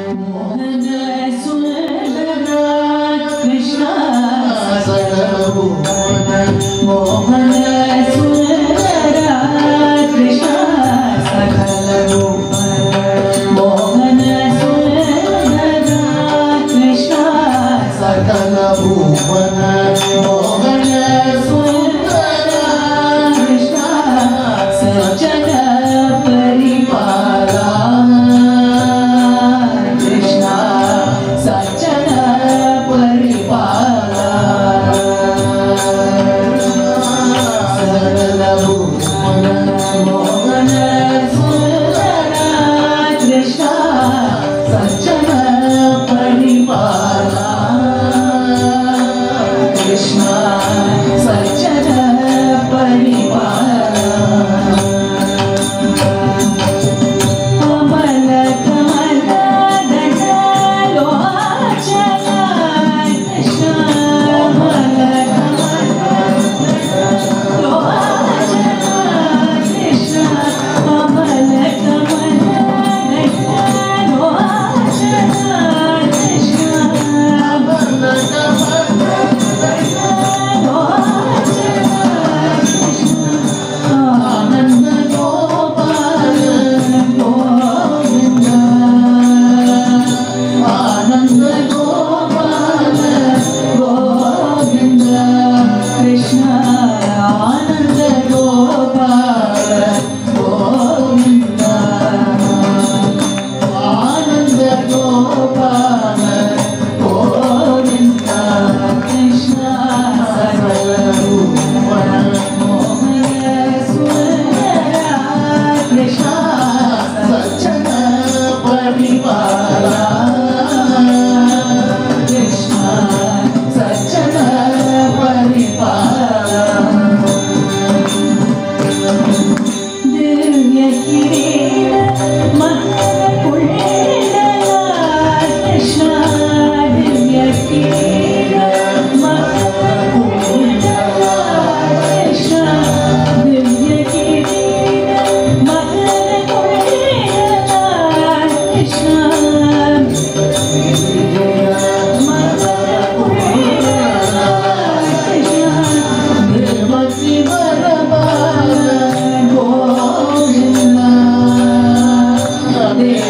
Hare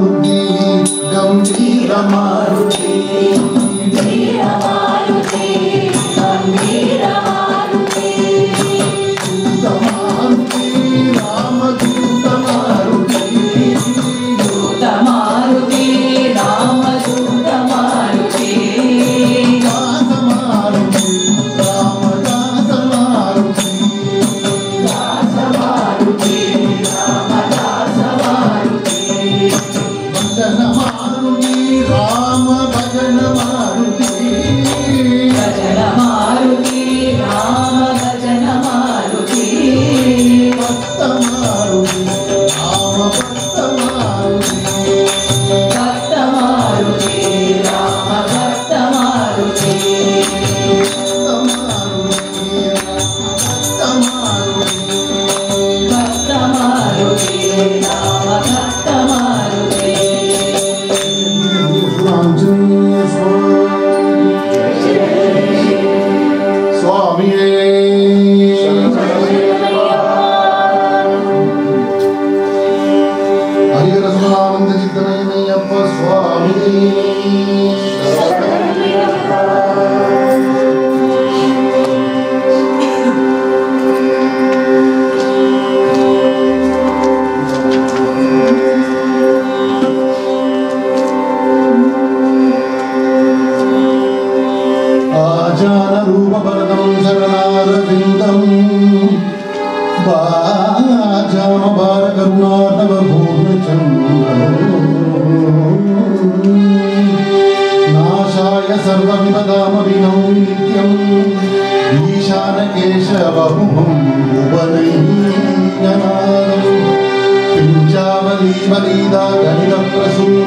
Maruti गंभीर मारुति गंभीर मारुति गंभीर मारुति दूत मारुति रामदूत मारुति दूत मारुति रामदूत मारुति दास मारुति रामदास मारुति दास मारुति रामदास मारुति भजन मारुति राम भजन मारुति भजन मारुति राम भजन मारुति भक्त मारुति राम भक्त मारुति भक्त मारुति राम भक्त मारुति भक्त मारुति राम भक्त मारुति राम भक्त मारुति आंजनेय स्वामी हरिहर सुनानंद चित्तनयनय्यप्प स्वामी रूपभरतं शरणारविन्दं वाजामभारकरुणार्णवभूर्णचन्द्रं नाशाय सर्वविपदामभिनौ नित्यम् ईशानकेशवहुमं भुवनैर्यनादम् पिञ्चावलीवलीदा गणितप्रसून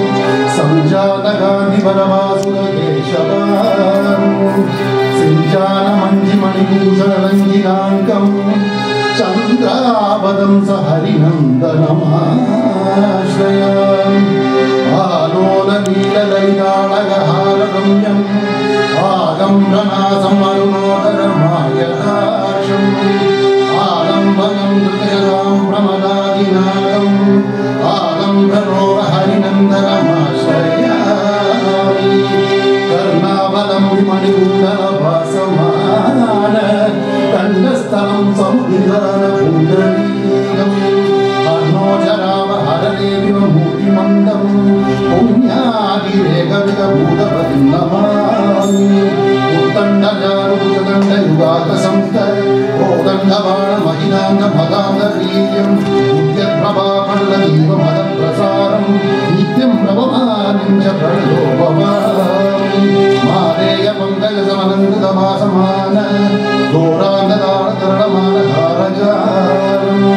संजातगान्धिपरमासुरकेशवान् सिञ्चानमञ्जिमणिभूषणरञ्जिनाङ्कं चन्द्रावदं स हरिनन्दनमाश्रयामि आलोलनीलललिताळगहारगम्यम् आगम्भनासम् अरुणोदरमायताक्षम् आलम्बनं कृतयतां प्रमदादिनादम् आलम्बनोर हरिनन्दनमाश्रयामि कर्णाबलं विमणिकुण्डलभासमान कण्ठस्थलं समुद्रपुण्डरीकम् अर्णोजराव हरदेव मूर्तिमन्दं पुण्यादिरेकविदभूतपतिं नमामि उत्तण्डजारुभुजदण्डयुगाकसंस्थ कोदण्डबाणमहिनाङ्गमदान्तवीर्यं उद्यत्प्रभापण्डदीपमदप्रसारं नित्यं प्रभवानिं च प्रणयो भवामि मादेयपङ्कजसमनन्दतमासमान दोरान्ददानतरणमानधारजारं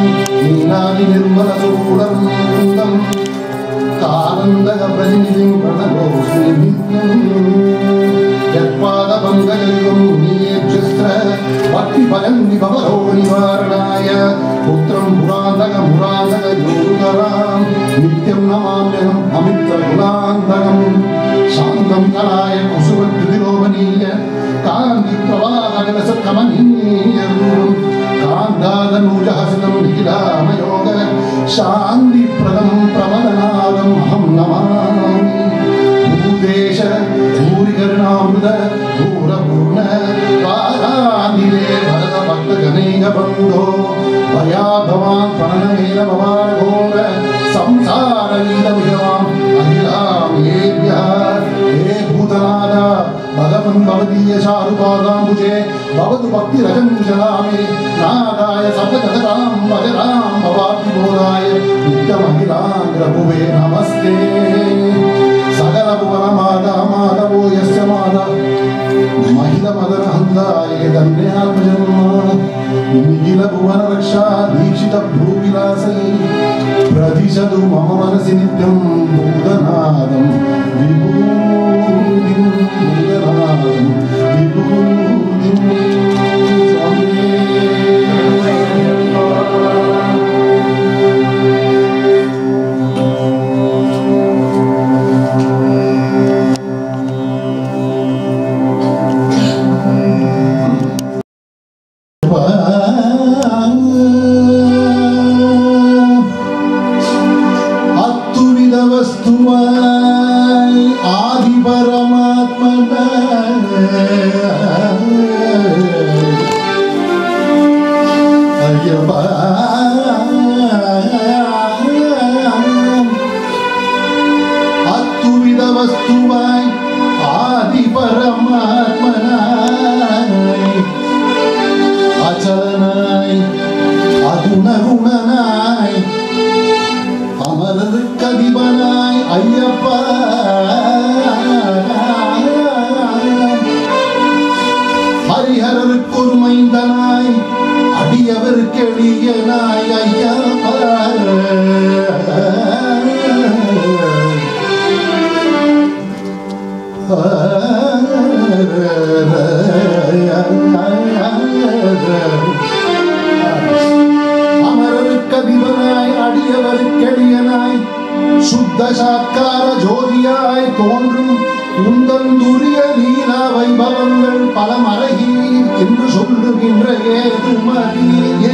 नीलादिनिर्मलसूरन्दं कानन्दगप्रतिनिधिं प्रणतोऽस्मि नित्यम् यत्पादपङ्कजयुगं मुनीयेभ्यस्त्र भक्तिफलं विभवरो निवारणाय पुत्रं पुरान्तकमुरान्तकयोगरां नित्यं नमाम्यहम् अमित्रकुलान्तकं शान्तं कलाय कुसुमद्युतिलोभनीय कान्तिप्रवाहकलसत्कमनीयं कान्दादनूजहसितं निखिलामयोग शान्तिप्रदं प्रमदनादम् अहं नमामि भूदेश भूरिकरुणामृत भूरपूर्ण पारानिले भरत भक्तजनैकबन्धो भयाभवान् प्रणमेन भवानघोर संसारगीतविषमाम् अखिलामेभ्यः हे भूतनाथ भगवन् भवदीय चारुपादाम्बुजे भवतु भक्तिरजं चलामि नादाय सप्तजगतां भजतां भवाब्धिबोधाय नित्यमखिलाङ्ग्रभुवे नमस्ते सकलभुवनमाता माधवो यस्य माता महिलमदनहन्ताय धन्यात्मजन्म निखिलभुवनरक्षा दीक्षितभ्रूविलासै प्रदिशतु मम मनसि नित्यं भूतनादं विभूतिं भूतनादं विभूतिं வஸ்துவாய் ஆதி பரமாத்மனாய் ஐயப்பா அத்துவித வஸ்துவாய் ஆதி பரமாத்மனாய் அச்சலனாய் அதுணகுணனாய் அமரருக்கு அதிபனாய் ஐயப்பா ஹரிஹரருக்கு ஒரு மைந்தனாய் அடியவருக்கு எளியனாய் ஐயப்பா அமரருக்கு அதிபனாய் அடியவருக்கு எளியனாய் சுத்த சாக்கார ஜோதியாய் தோன்றும் உந்தந்துரிய லீலா வைபவங்கள் பல மறையீர் என்று சொல்லுகின்ற ஏதுமறியே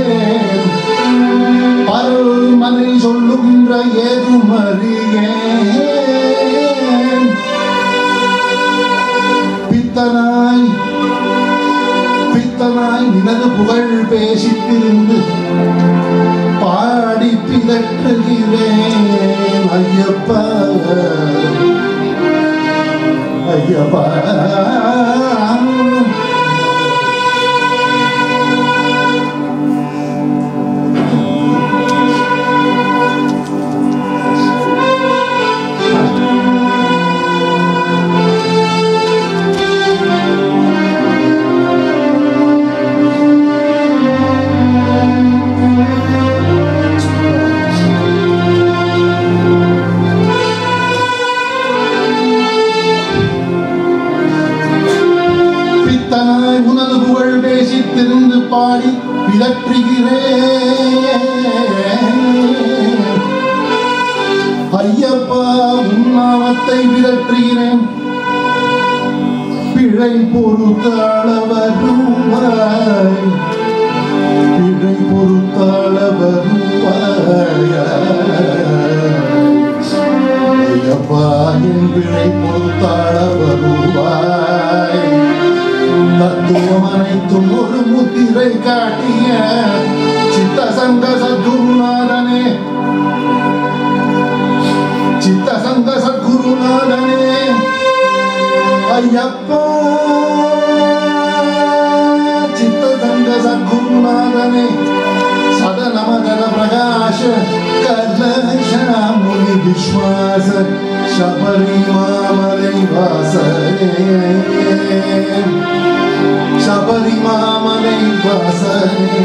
பல்மனை சொல்லுகின்ற ஏதுமறியே பித்தனாய் பித்தனாய் நினது புகழ் பேசித்திருந்து பாடி பிதற்றுகிறேன் ஐயப்பா ஐயப்பா திருந்து பாடி பிதற்றுகிறேன் ஐயப்பா உன்னாமத்தை பிதற்றுகிறேன் பிழை பொறுத்தாள வருவாய் பிழை பொறுத்தாள வருவாய் ஐயப்பா என் பிழை பொறுத்தாள வருவாய் தத்துவம் அனைத்தும் ஒரு முத்திரை காட்டிய சித்த சங்க சத்குருநாதனே சித்த சங்க சத்குருநாதனே ஐயப்பா சித்த சங்க சத்குருநாதனே சதனமகர பிரகாஷ கலஷாமுனி விஸ்வாச சபரிமாமலை வாசனே சபரிமாமலை வாசனே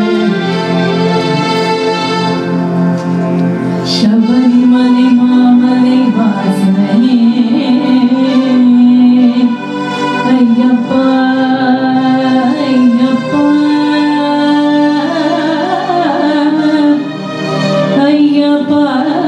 சபரிமலை மாமலை வாசனே ஐயப்பா ஐயப்பா ஐயப்பா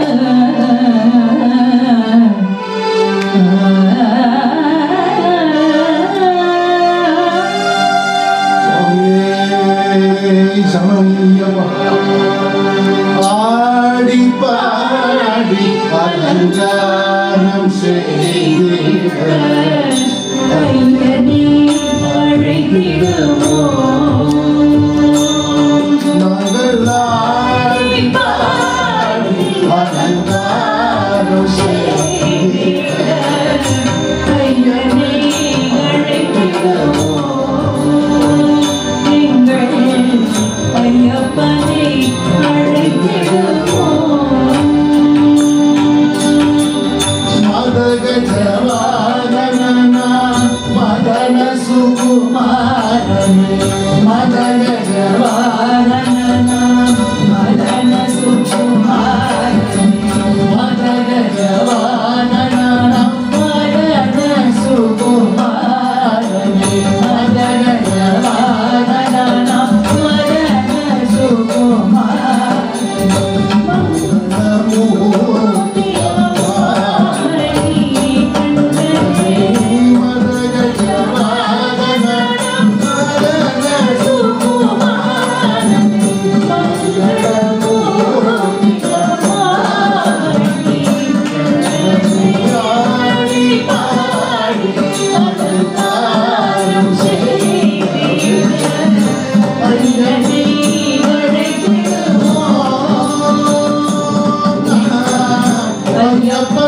ஆடி பாடி அலங்காரம் செய்த ஐயனே அழைத்திடுவோ நாங்கள் ஆடி பாடி அலங்காரம் செய்த ஐயனே அழைத்திடுவோ எங்கள் ஐயப்பனை அழைத்திடுவோ மதகஜவாதன மதன சுகுமாரனே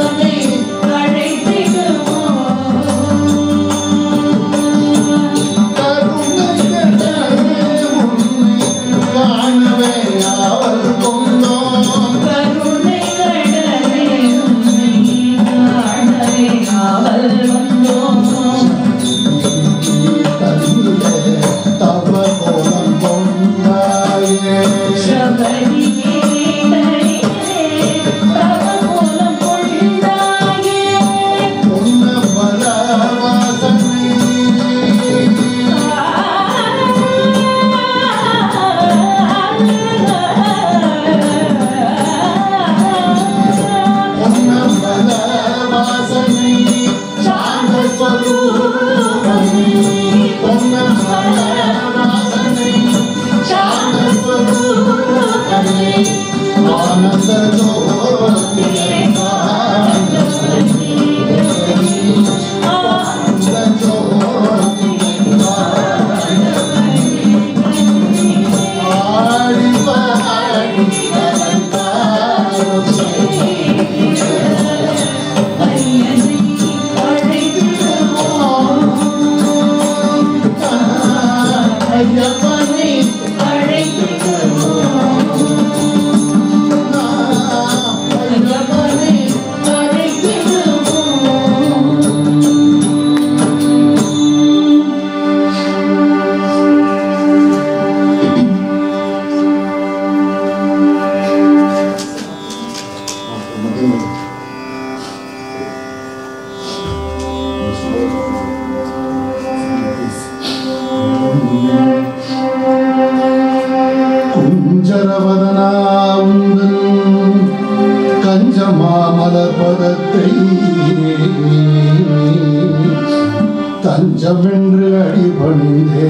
தஞ்சமென்று அடிபணிந்தே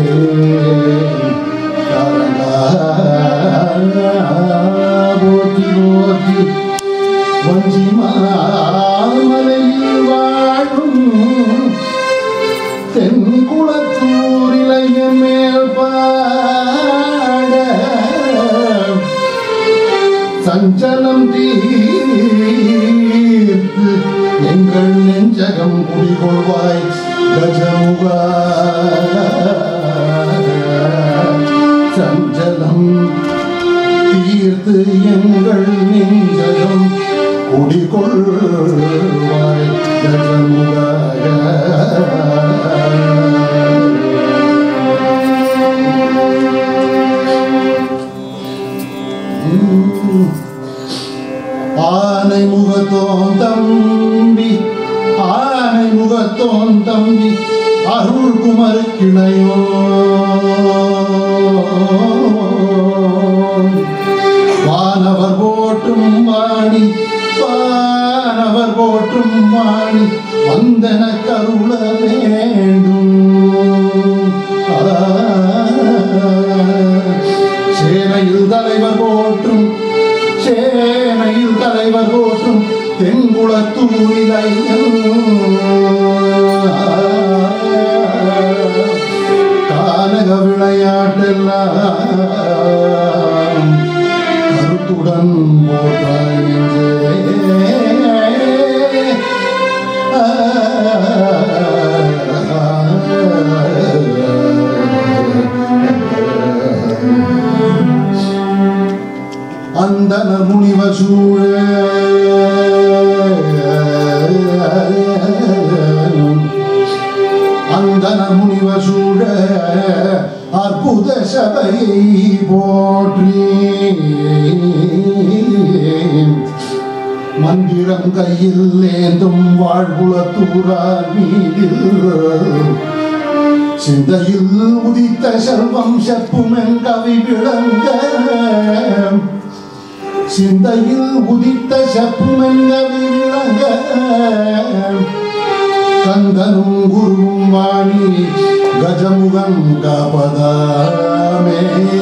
போற்றி போற்றி வஞ்சி மாமலையில் வாழும் தென்குளத்தூரிலைய மேல் பாட சஞ்சலம் தீர்த்து எங்கள் நெஞ்சகம் குடிகொள்வாய் கஜமுகா. சஞ்சலம் தீர்த்து எங்கள் நெஞ்சகம் குடிகொள்வாய் கஜமுகா. ஆனை முகத்தோன் தம்பி ஆனை முகத்தோன் தம்பி அருள் குமரு கிளையோ வானவர் போற்றும் வாணி வானவர் போற்றும் வாணி வந்தன கருள வேண்டும். சேனையில் தலைவர் போற்றும் சேனையில் தலைவர் போற்றும் தென்குளத்தூரிலை கானக விளையாட்டெல்லாம் கருத்துடன் போற்றாய் அந்தன முனிவ சூழ அந்தன முனிவ சூழ அற்புத சபையை போற்றி மந்திரம் கையில் ஏந்தும் வாழ்குலத்தூரார் மீதில் சிந்தையில் உதித்த செல்வம் செப்புமென் கவி விளங்க சிந்தையில் உதித்த செப்புமென் கவி விளங்க கந்தனும் குருவும் வாணி கஜமுகன் காப்பதாமே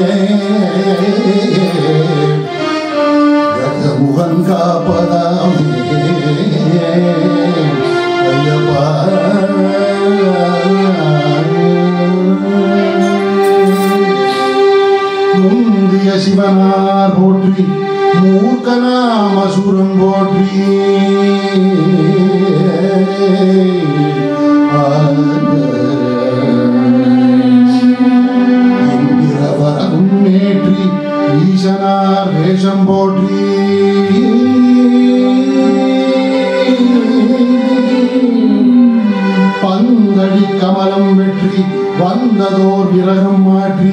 கஜமுகன் காப்பதாமே ஐயப்பா. முந்திய சிவனார் போற்றி மூர்க்கனாம் அசுரன் போற்றி வந்தடி கமலம் வெற்றி வந்ததோர் விரகம் மாற்றி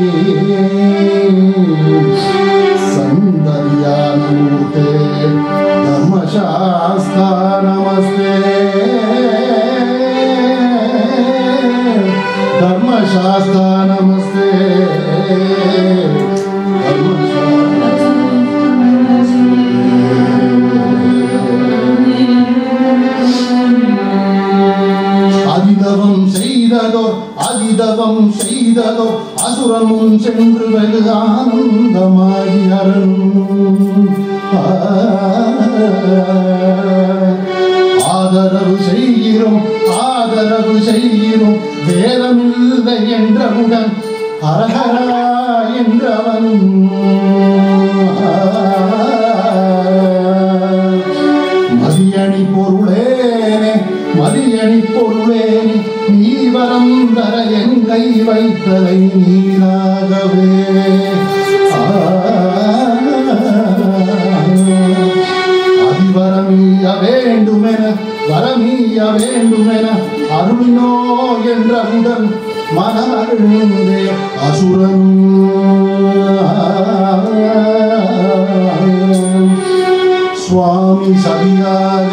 சந்ததியான மூர்த்தே தர்மசாஸ்தா நமஸ்தே धर्मशास्त्र नमस्ते அதிதவம் செய்ததோ அசுரமும் சென்று வெகு ஆனந்தமாகி அருளும் ஆதரவு செய்கிறோம் வேதமில்லை என்றவுடன் ஹரஹரா என்றவன் மதியணி பொருளேனே நீ வரம் தர என் கை வைத்தலை நீராகவே வரமீய வேண்டுமென அருளினோ என்றவுடன் மனமகிழ்ந்தே அசுரன் சுவாமி சதியாக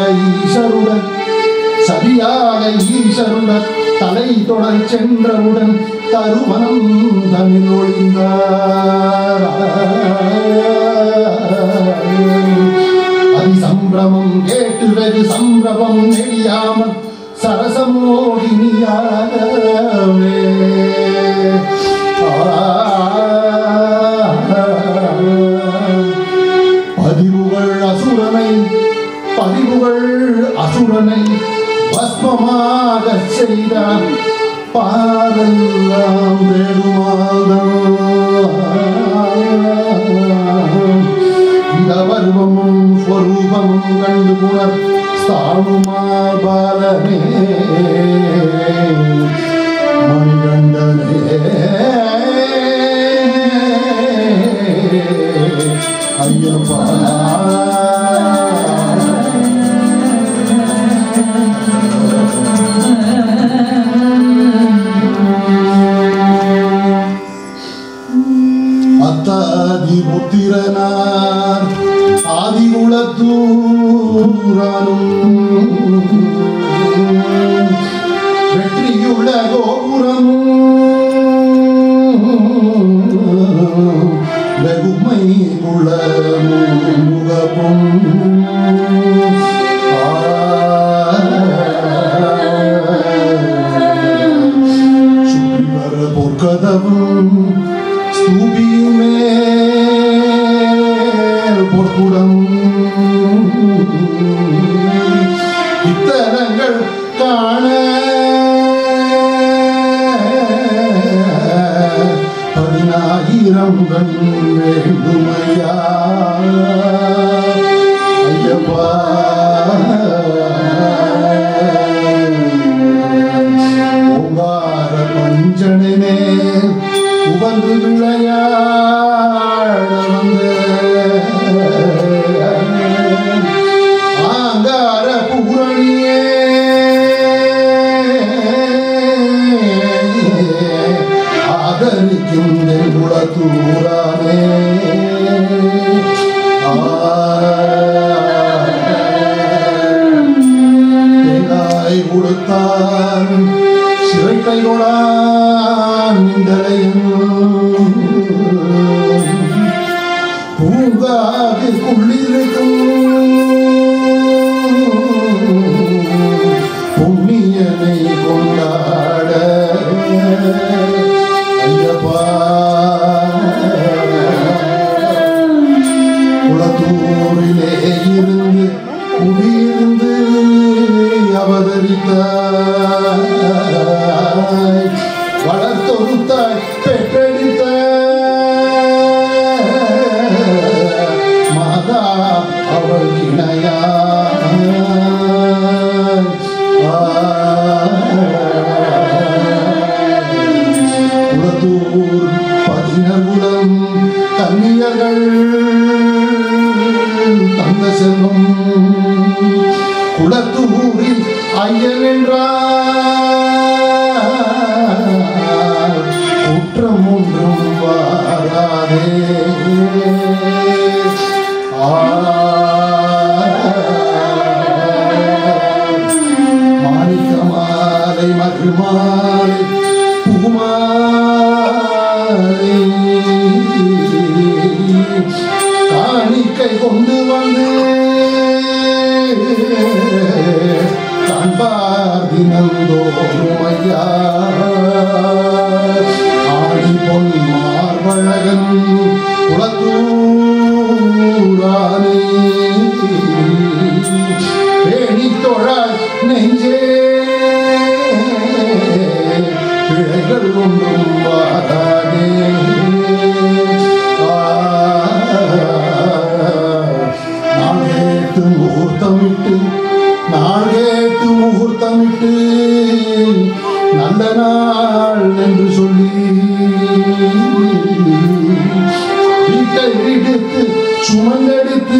ஈஸ்வருடன் தலை தொடர் சென்றவுடன் தருவனம் தனில் ஒளிந்தார் அதிசம்பிரமம் கேட்டு வெகு சம்பிரமம் நெடியாமல் சரசமோகினியாகவே பதிவுகள் அசுரனை பஸ்மமாக செய்தார் பாரெல்லாம் வேடுமாதவர்வமும் ஸ்வரூபமும் கண்டு புனர் ஸ்தானுமா பாலனே மணிகண்டனே ஐயப்பா அத்தாதி புத்திரனார் ஆதிகுலத்தூரானும் வெற்றியுள்ள கோபுரமும் வெகுமை உள்ள முகப்பும் சுற்றிவர பொற்கதவும் பொற்குடம் இத்தரங்கள் காண பதினாயிரம் கண் வேண்டுமையா ஐயப்பா ஓங்கார பஞ்சனே உபந்து விளையாட வந்த ஆங்கார பூரணியே ஆதரிக்கும் குலத்தூரானே தேங்காய் கொடுத்தான் சிறை கைகொடான் பூங்காது குள்ளிருக்கும் புண்ணியனை கொண்டாட ஐயப்பா குளத்தூரிலே இருந்து குடியிருந்து அவதரித்தாய் வளர்த்தொருத்தாய் பெற்றெடுத்த மாதா அவள் இணையா குளத்தூர் பதினகுலம் கன்னியர்கள் தந்த செல்வம் குளத்தூரில் ஐயன் என்றார் குற்றம் ஒன்றும் வாராதே. மாணிக்க மாலை மகிழ்மாலை பூமாலை காணிக்கை கொண்டு வந்து காண்பார் தினந்தோறும் ஐயா. ஆடி பொன் மார்பழகன் குளத்தூரானே பேணி தொழாய் நெஞ்சே பிழைகள் ஒன்றும் வாராதே. நான் கேட்டு முகூர்த்தமிட்டு நாள் கேட்டு முகூர்த்தமிட்டு நல்ல நாள் என்று சொல்லி வீட்டை விடுத்து சுமந்தெடுத்து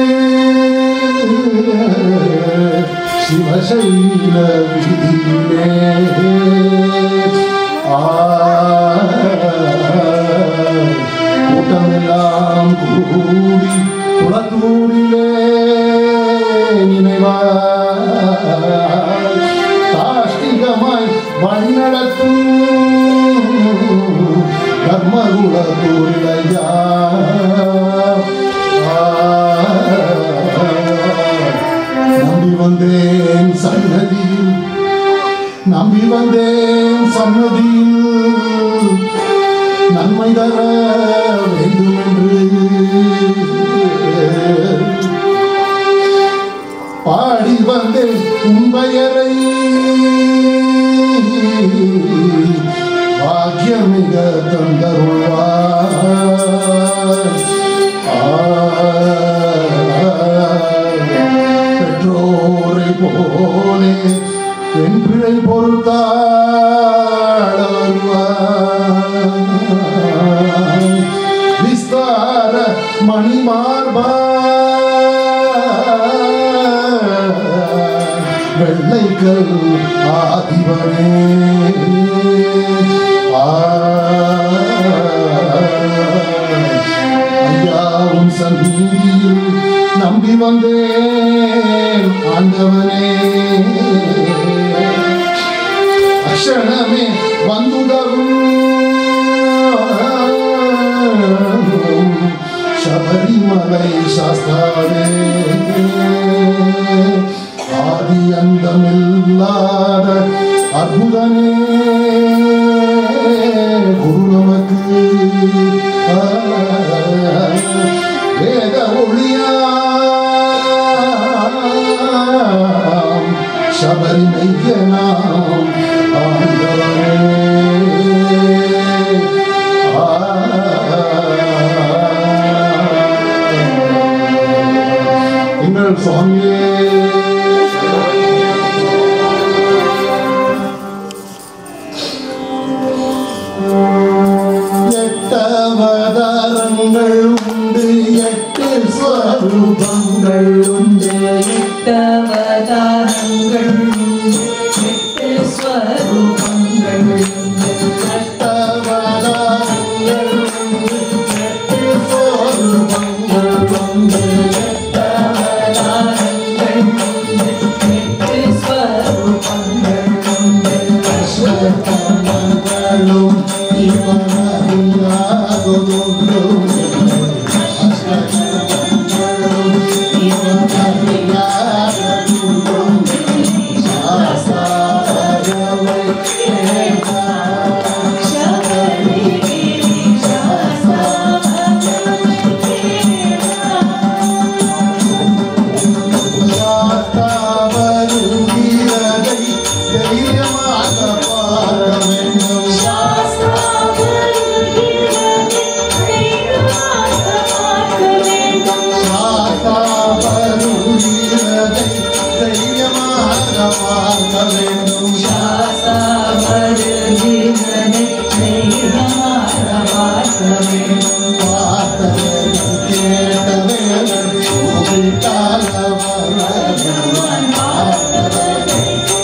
சிவசைல விதியிலே கூட்டமெல்லாம் கூடி குளத்தூரிலே நினைவாய் தாஷ்டிகமாய் வழிநடத்தும் கர்மகுலத்தூரிலையா. நம்பி வந்தேன் சன்னதியில் நம்பி வந்தேன் சன்னதியில் நன்மை தர வேண்டும் என்று பாடி வந்தேன் உன் பெயரை பாக்கியமிக தந்தருள்வார். பெற்றோரை போலே என் பிழை பொறுத்தாள் விஸ்தார மணிமார்பா வெள்ளைக்கல் ஆதிவனே ஐயாவும் சந்தியில் நம்பி வந்தேன் ஆண்டவனே. அக்ஷணமே வந்துதவும் சபரிமலை சாஸ்தாவே ஆதி அந்தமில்லாத அற்புதமே குரு நமக்கு வேத ஒளியாம் சபரி மெய்யனாம் ஆண்டவனே. எங்கள் சுவாமியே எட்டவதாரங்கள் உண்டு எட்டு ஸ்வரூபங்கள் உண்டு எட்டவதாரங்கள் எட்டு ஸ்வரூபங்கள் எட்டவதாரங்கள் உண்டு எட்டு ஸ்வரூபங்கள் உண்டு எட்டவதாரங்கள் எட்டு ஸ்வரூபங்கள் அஷ்டகமங்களும் இவனறியாததொன்றும் அஷ்டகமங்களும் இவனறியாததொன்றும் சாஸ்தாரவை சாஸ்தாவருகிறதை தைரியமாக பார்க்க வேண்டும். சாஸ்தாவருகிறதை தைரியமாக பார்க்க வேண்டும். பார்த்தவர்கள் கேட்டவர்கள் உங்கள் காலவர்கள் பார்த்தவர்கள்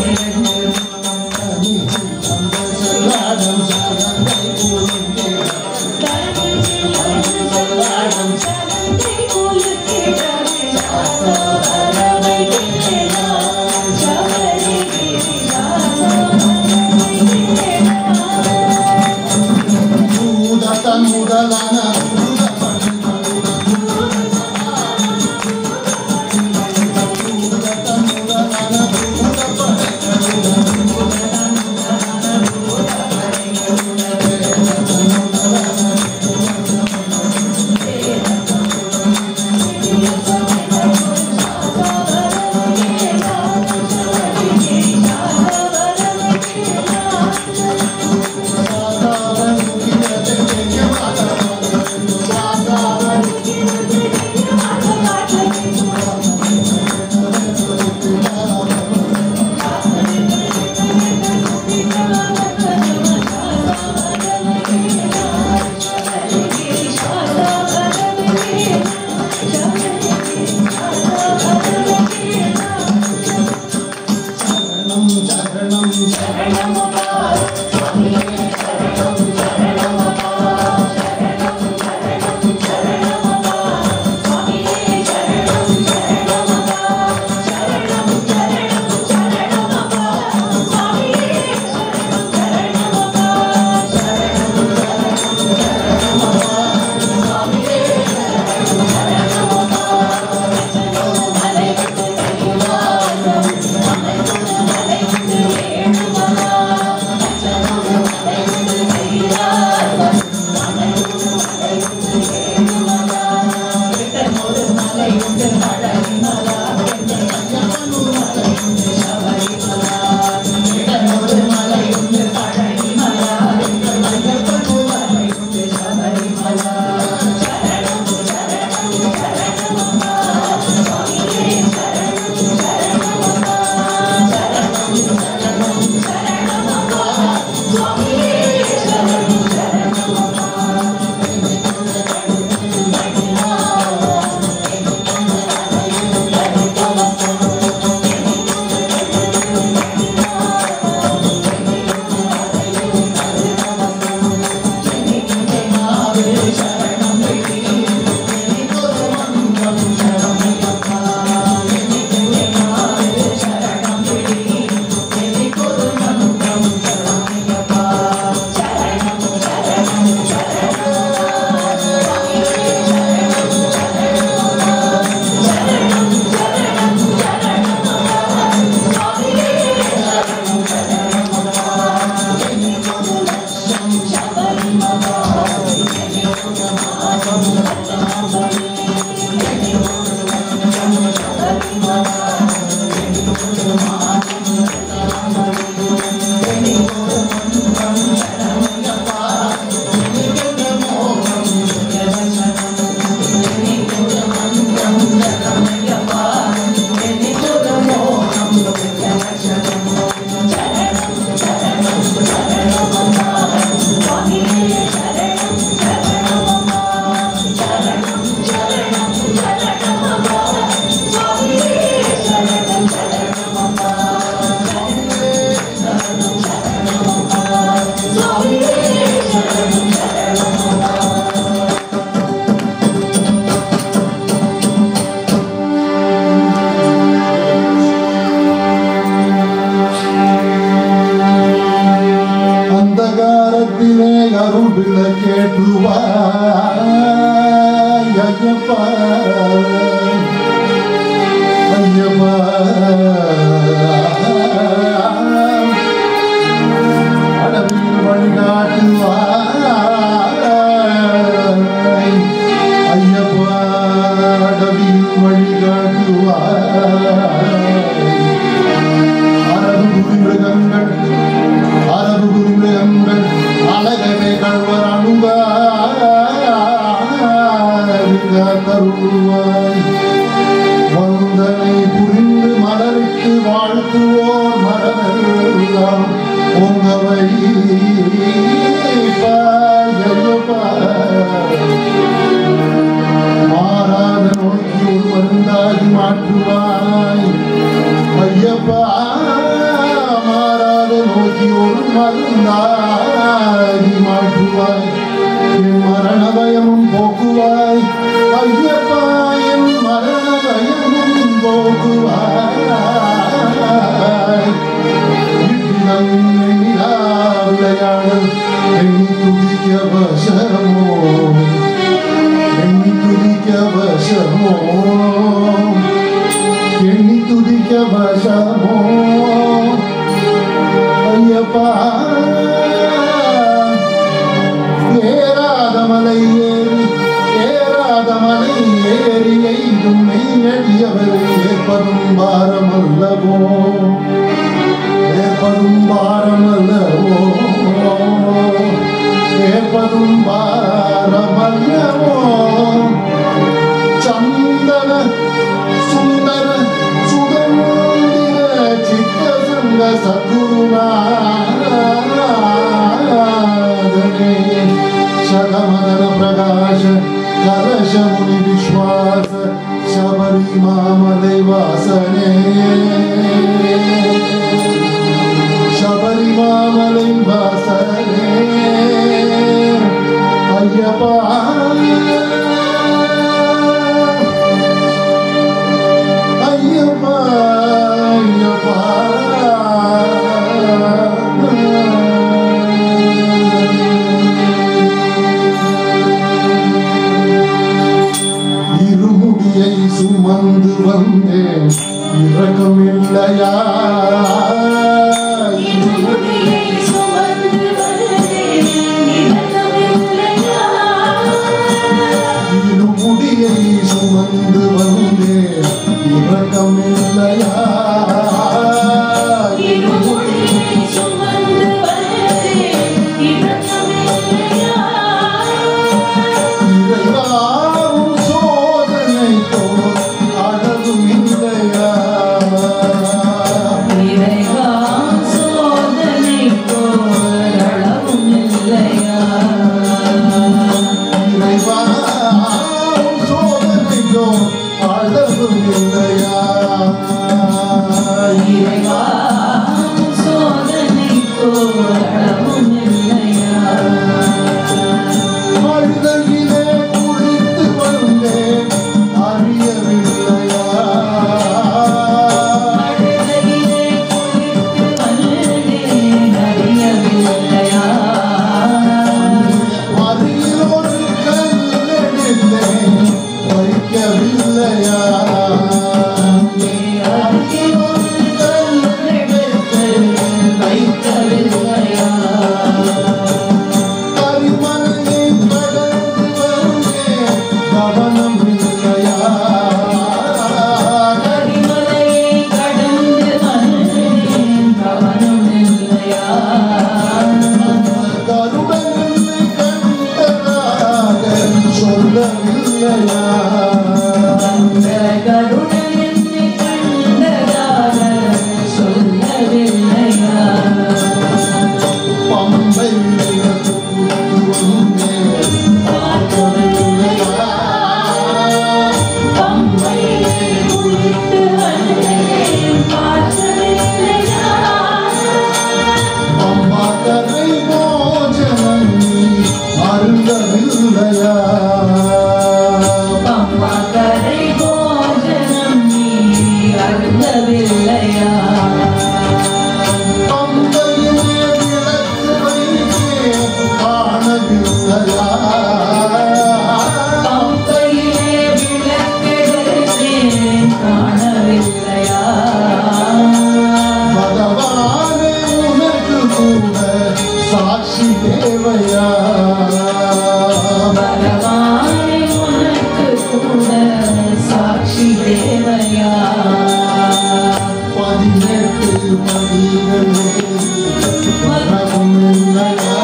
மாற்றுவாய் ஐயப்பா வினைக்கு ஒரு மருந்தாகி மாற்றுவாய் என் மரண பயமும் போக்குவாய் ஐயப்பா என் மரண பயமும் போக்குவாய் விளையாடல் எண்ணி துதிக்க வசமோ எண்ணி துதிக்க வசமோ எண்ணி துதிக்க வசமோ ஐயப்பா ஏறாத மலை ஏறி எய்தும் மெய்யடியவரை ஏற்பதும் பாரமல்லவோ ஏற்பதும் பாரமல்லவோ ஏற்பதும் பாரமல்லவோ சந்தன சுந்தர சுதந்திர சித்த சங்க சத்குருநாதனே சகமதன பிரகாஷ கலச முனி விஸ்வாச சபரி மாமலை வாசனே சபரி மாமலை வாசனே ஐயப்பா ஐயப்பா ஐயப்பா இருமுடியை சுமந்து வந்தேன் இரக்கமில்லையா இருமுடியை சுமந்து வந்தேன் இரக்கமில்லையா இறைவாவும் சோதனைக்கோ அளவும் இல்லையா இறைவாவும் சோதனைக்கோ அளவும் இல்லையா அழுதையிலே குளித்து வந்தேன் அறியவில்லையா மறியில் ஒரு கல்லெடுத்தேன் வைக்கவில்லையா கரிமலையை கடந்து வந்தேன் கவனம் இல்லையா கருடனை கண்டதாக சொல்லவில்லையா பம்பை பம்பாக்கரை போஜனம் நீ அருந்தவில்லையா பம்பையிலே விளக்கு வைத்தேன் காணவில்லையா பகவானே உனக்கு கூட சாட்சி தேவையா சாட்சி தேவையா 18 படிகளே வரவும் இல்லையா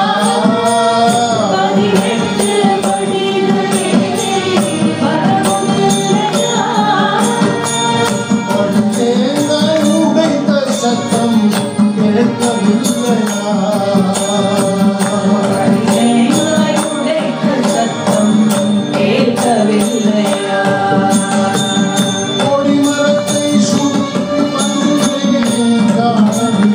படுதேங்காய் உடைத்த சத்தம் கேட்கவில்லையா கொடிமரத்தை சுற்றி வந்தேன் காணவில்லையா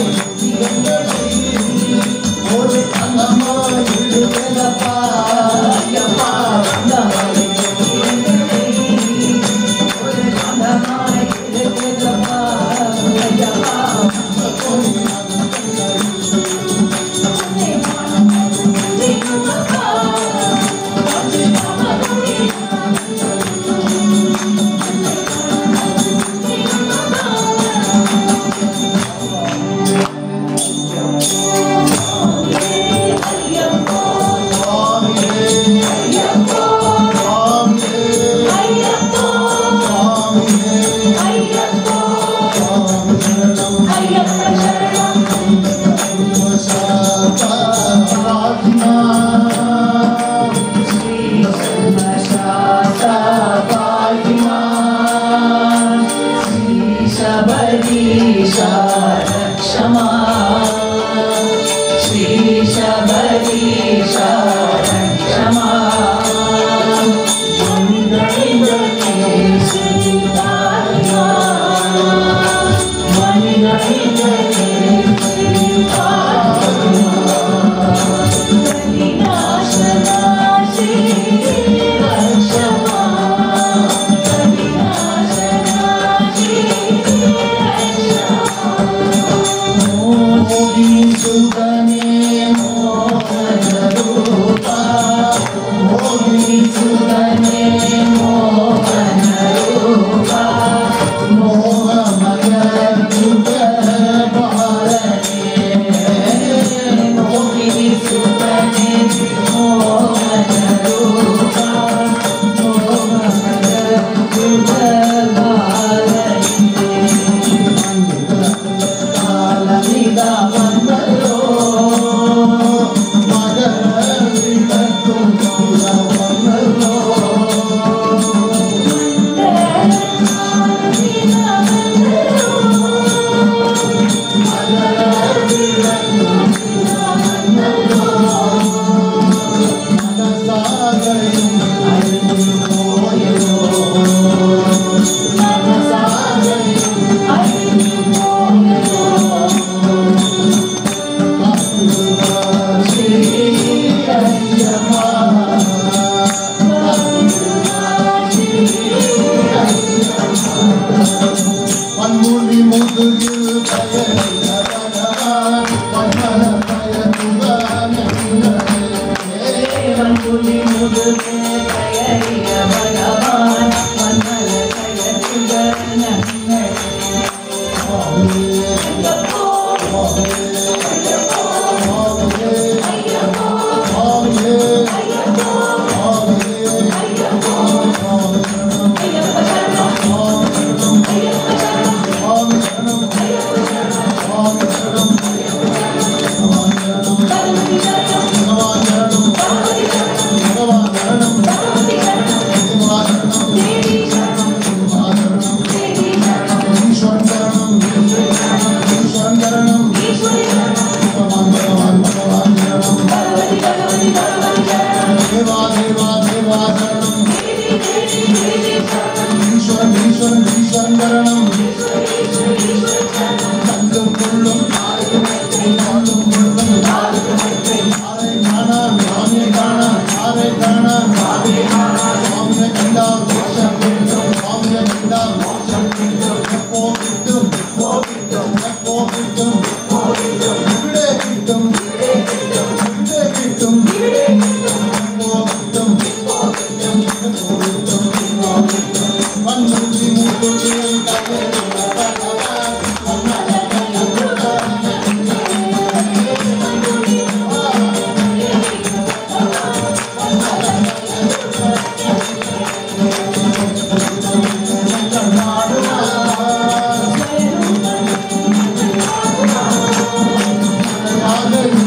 Hallelujah.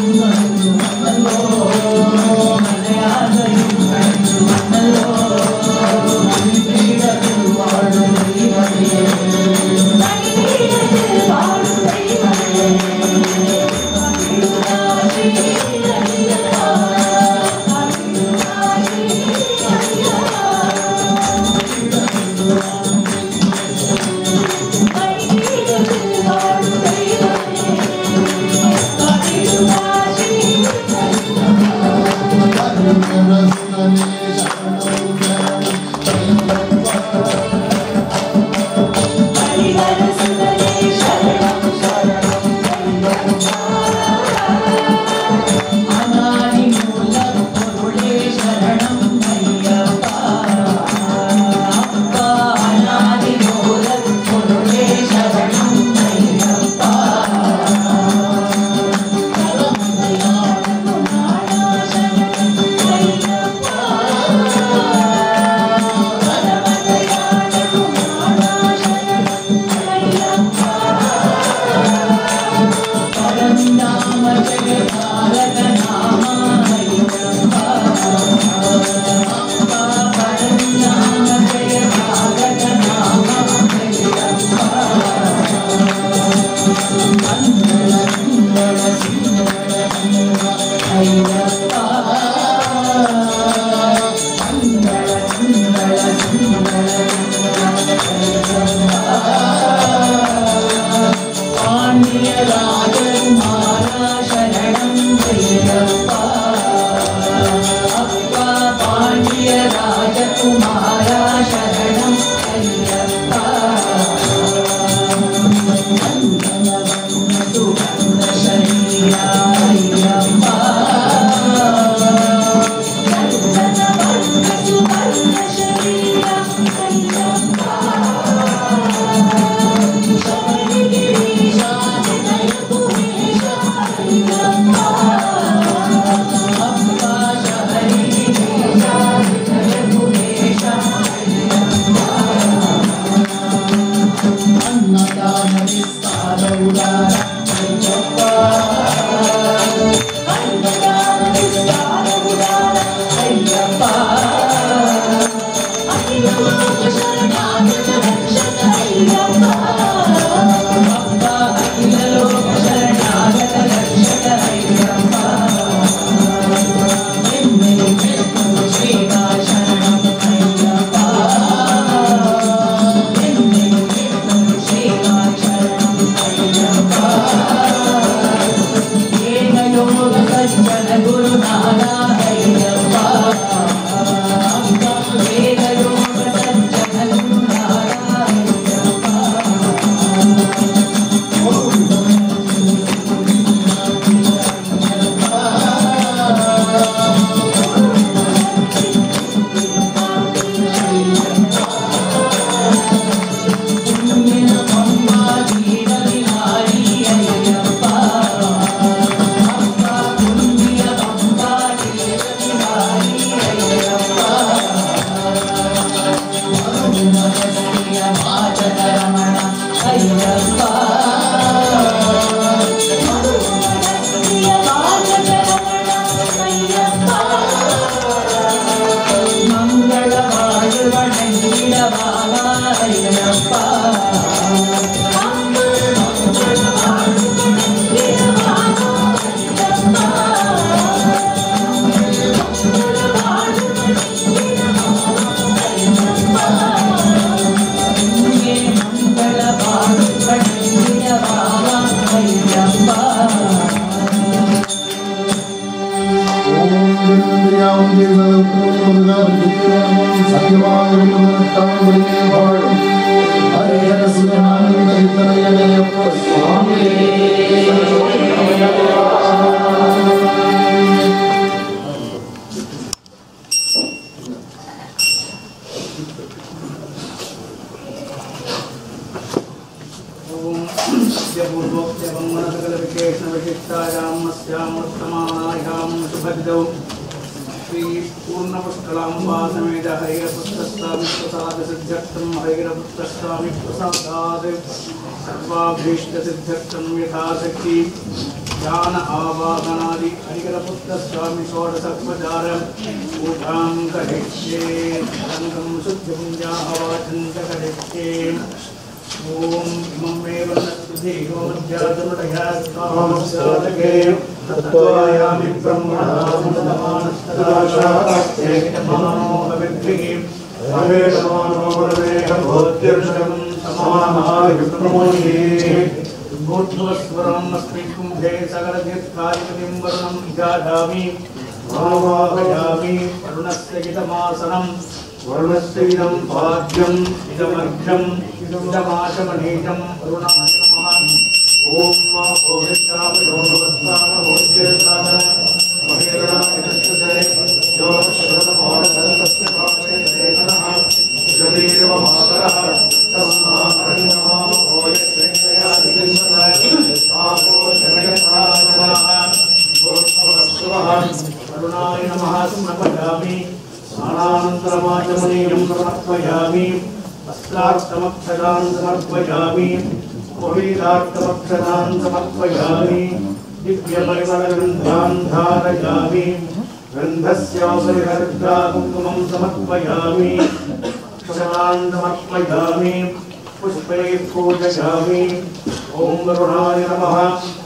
पुष्पैः पूजयामि। ओम वरुणाय नमः।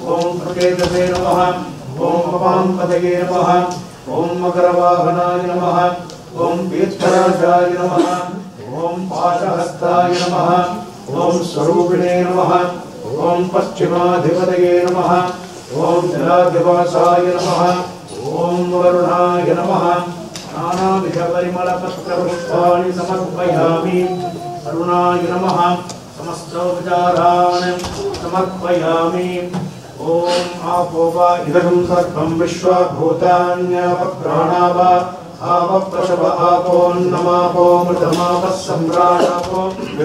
ओम प्रकेतसे नमः ओम अपांपतये नमः ओम मकरवाहनाय नमः ओम पीठराजाय नमः ओम पाशहस्ताय नमः ओम स्वरूपिणे नमः ओम पश्चिमाधिपतये नमः ओम जलाधिवासाय नमः ओम वरुणाय नमः नानाविध परिमलपत्रपुष्पाणि समर्पयामि वरुणाय नमः समस्तोपचारान् समर्पयामि ओम आपो वा इदं सर्वं विश्वभूतान्यपत्राणा वा आवप्रशव आपोन्नमापो मृतमापः सम्राणापो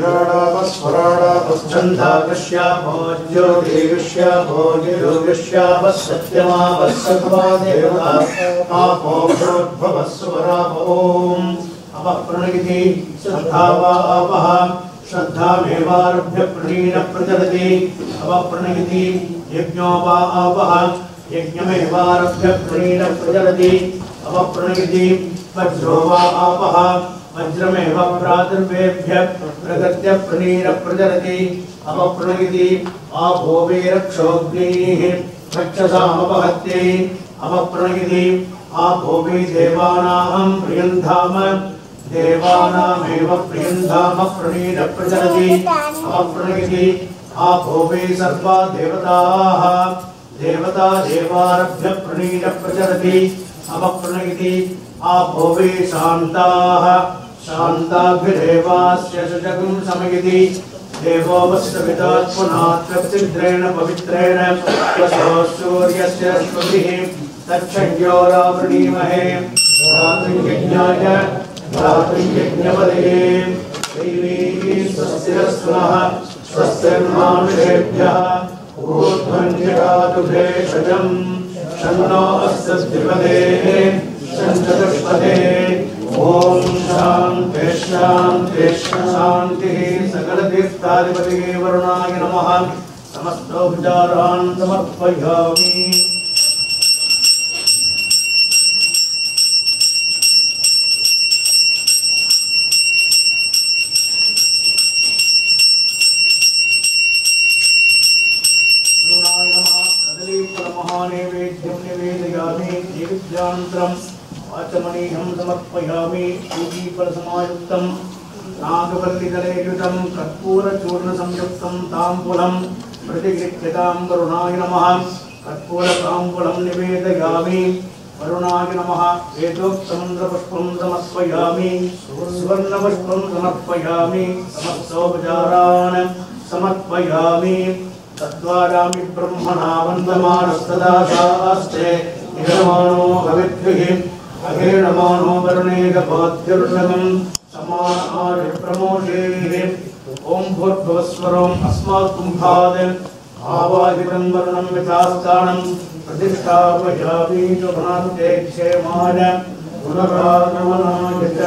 विराडापस्वराडापश्चन्दाकश्यापो ज्योतिविश्यापो निरुविश्यापः सत्यमापः सत्वा देवता आपो भूर्भुवः सुवरापो ओम अपप्रणगिति श्रद्धावा आपः श्रद्धामेवारभ्य प्रणीन प्रचलति अपप्रणगिति यज्ञो वा आपः यज्ञमेवारभ्य प्रणीन प्रचलति अपप्रणगिति वज्रो वा आपः वज्रमेव प्रादुर्वेभ्य प्रगत्य प्रणीन प्रचलति अपप्रणगिति आपो वे रक्षोऽग्निः रक्षसामपहत्यै अपप्रणगिति आपो वे देवानां प्रियन्धाम देवानामेव प्रियन्धाम प्रणीन प्रचलति अपप्रणगिति आपो वे सर्वा देवताः देवता देवारभ्य प्रणीन प्रचलति अपप्रणगिति आपो वे शान्ताः शान्ताभिरेवास्य सुजगुं समयति देवो वस्तुविदात्मनात्मचिद्रेण पवित्रेण वसो सूर्यस्य रश्मिभिः तच्छयोरावृणीमहे रात्रियज्ञाय रात्रियज्ञपदये दैवी स्वस्तिरस्वः स्वस्तिर्मानुषेभ्यः ऊर्ध्वञ्जगातु भेषजम् शन्नो अस्तिपदे शञ्चतुष्पदे ॐ शान्ति शान्ति शान्तिः सकलतीर्थाधिपतये वरुणाय नमः समस्तोपचारान् समर्पयामि आचमनीयं समर्पयामि पूजीफलसमायुक्तं नागवल्लिदलेयुतं कर्पूरचूर्णसंयुक्तं ताम्बूलं प्रतिगृह्यतां वरुणाय नमः कर्पूरताम्बूलं निवेदयामि वरुणाय नमः वेदोक्तमन्त्रपुष्पं समर्पयामि सुवर्णपुष्पं समर्पयामि समस्तोपचारान् समर्पयामि तद्वारामि ब्रह्मणा वन्दमानस्तदा शास्त्रे निगमानो भविद्भिः अहेणमानो वरुणेकपाद्युर्नमम् समानार्यप्रमोषेः ॐ भूर्भुवस्वरम् अस्मात् कुम्भाद् आवाहितं वरुणं यथास्थानं प्रतिष्ठापयामि शुभान्ते क्षेमाय पुनरागमनाय च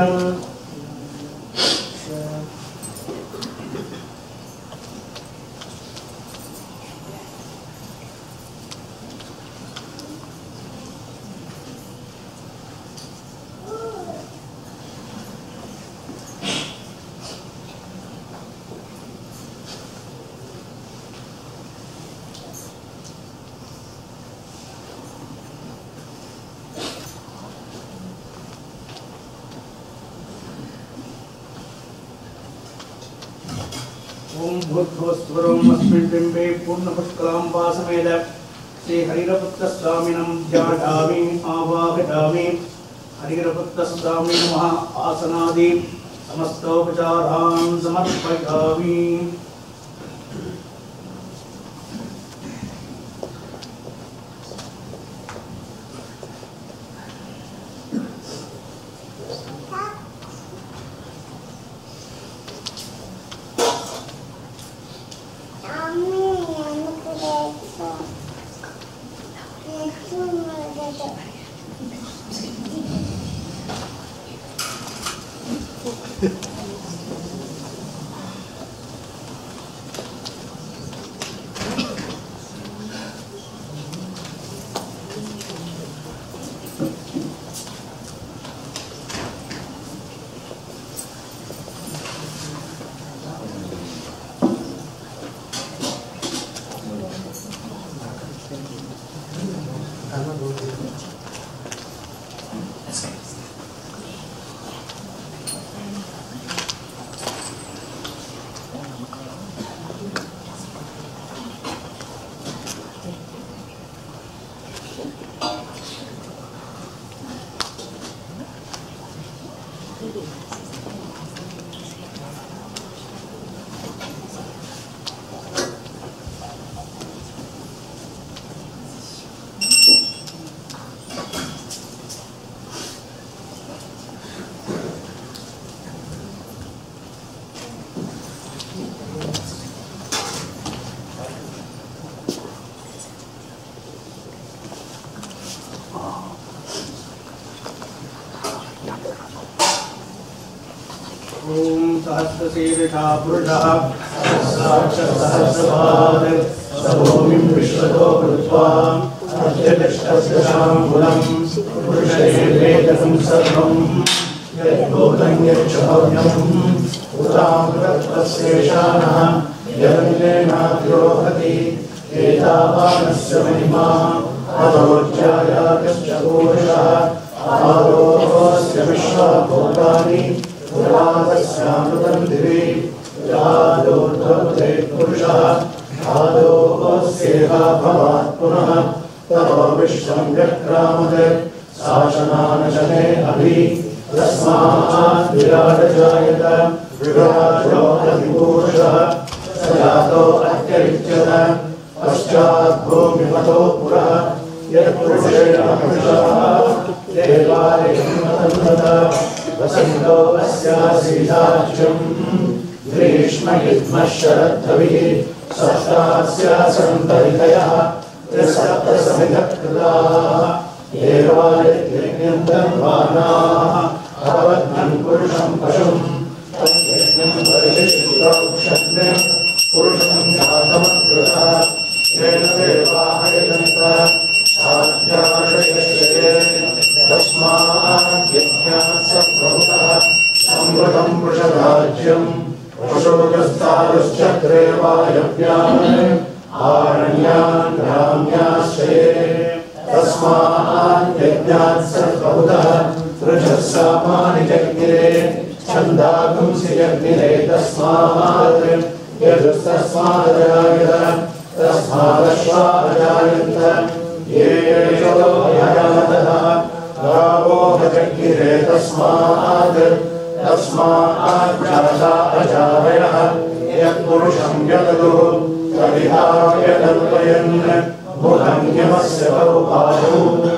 ओम भूर्भुवस्वरम् अस्मिन् बिम्बे पूर्णपुष्कलां वासमेद श्रीहरिरपुत्रस्वामिनं ध्यायामि आवाहयामि हरिरपुत्रस्वामी नमः आसनादि समस्तोपचारान् समर्पयामि सहस्रशीर्षा पुरुषः सहस्रपाद सभूमिं विश्वतो कृत्वा अत्यतिष्ठस्यशाम्बुलं पुरुषैर्वेदं सर्वं यद्भूतं यच्च भव्यम् उतामृतत्वस्येषानः यदन्येनाद्रोहति एतावानस्य महिमा अधोज्यायागश्च पुरुषः आरोहस्य विश्वाभूतानि पुरातस्यामृतं दिवि यादोर्ध्वमुदे पुरुषः आदोस्येह भवात् पुनः ततो विश्वं व्यक्रामत् शासनानशने अभि तस्मात् विराटजायत विराजो अधिपुरुषः स जातो अत्यरिच्यत पश्चात् भूमिमतो पुरः यत्पुरुषेण पुरुषः देवालयं वसन्तो अस्यासीदाच्यं ग्रीष्मयुग्मः शरद्धविः सप्तास्यासन्तरितयः त्रिसप्तसमिधकृताः देवालयज्ञन्तर्वाणाः अवध्नं पुरुषं पशुं तद्यज्ञं परिशिष्टौक्षन् पुरुषं जातमकृतः येन देवाहयजन्त साध्याशयश्चये तस्मात् यज्ञात् स प्रभुतः संवृतं वृषराज्यं पशुगस्तारुश्चक्रे वायव्यान् आरण्यान् ग्राम्याश्रये तस्मात् यज्ञात् स प्रभुतः ऋषः सामानि जज्ञिरे छन्दागुंसि जज्ञिरे तस्मात् यजुस्तस्मादजायत तस्मादश्वादजायन्त ये यजातः गावो भजज्ञिरे तस्मात् जाता अजावयः यत्पुरुषं यदुः तदिहाय कल्पयन् बुधं यमस्य बहुबाहु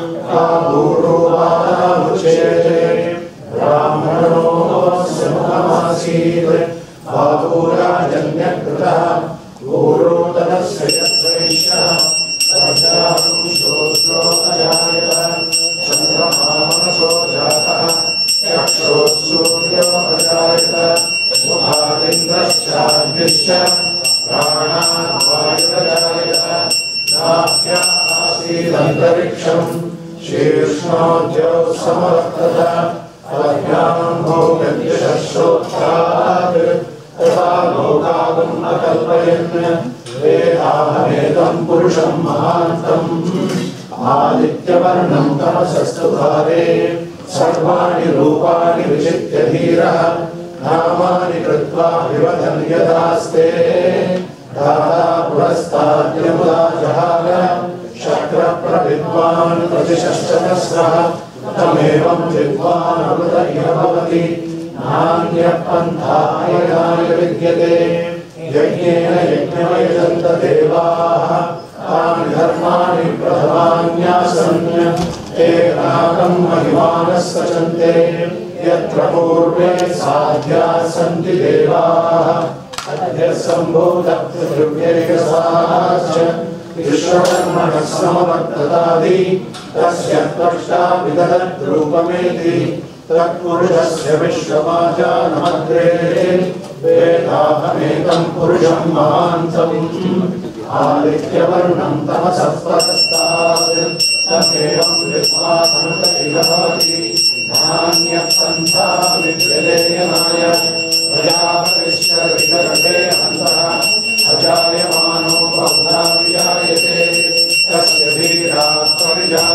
आभूरुवादामुच्यते ब्राह्मणोऽस्य मुखमासीत् बाहूराजन्यकृतः पूर्वोदरस्य यद्वैश्यः तद्याहं श्रोत्रो अजायत चन्द्रमामनसो जातः चक्षुः अजायत मुखादिन्द्रश्चाग्निश्च प्राणात् वायुरजायत नाभ्या आसीदन्तरिक्षं शीर्ष्णोद्यौ समवर्तत अभ्यां भोगद्यश्रोत्रात् तथा लोकागम् अकल्पयन् वेदाहमेतं पुरुषं महान्तम् आदित्यवर्णं तमसस्तु भारे सर्वाणि रूपाणि विचित्य धीरः नामानि कृत्वा विवदन् यदास्ते दाता पुरस्ताद्यमुदा जहार शक्रप्रविद्वान् प्रतिशश्चतस्रः तमेवं विद्वान् अमृत इह भवति नान्यः पन्था यज्ञाय विद्यते यज्ञेन यज्ञमयजन्त देवाः तानि धर्माणि प्रथमान्यासन् एकनाकं महिमानः सचन्ते यत्र पूर्वे साध्याः सन्ति देवाः अद्य सम्भूतः पृथिव्यैकसाश्च विश्वकर्मणः समवर्ततादि तस्य त्वष्टा विदधद्रूपमेति तत्पुरुषस्य विश्वमाजानमग्रे वेदाहमेतं पुरुषं महान्तम् आदित्यवर्णं तमसः परस्तात् तमेवं विद्वान् इह भवति नान्यः पन्था विद्यतेयनाय प्रजापतिश्च विगर्भे अन्तः अजायमानो बहुधा विजायते तस्य धीराः परिजायन्ते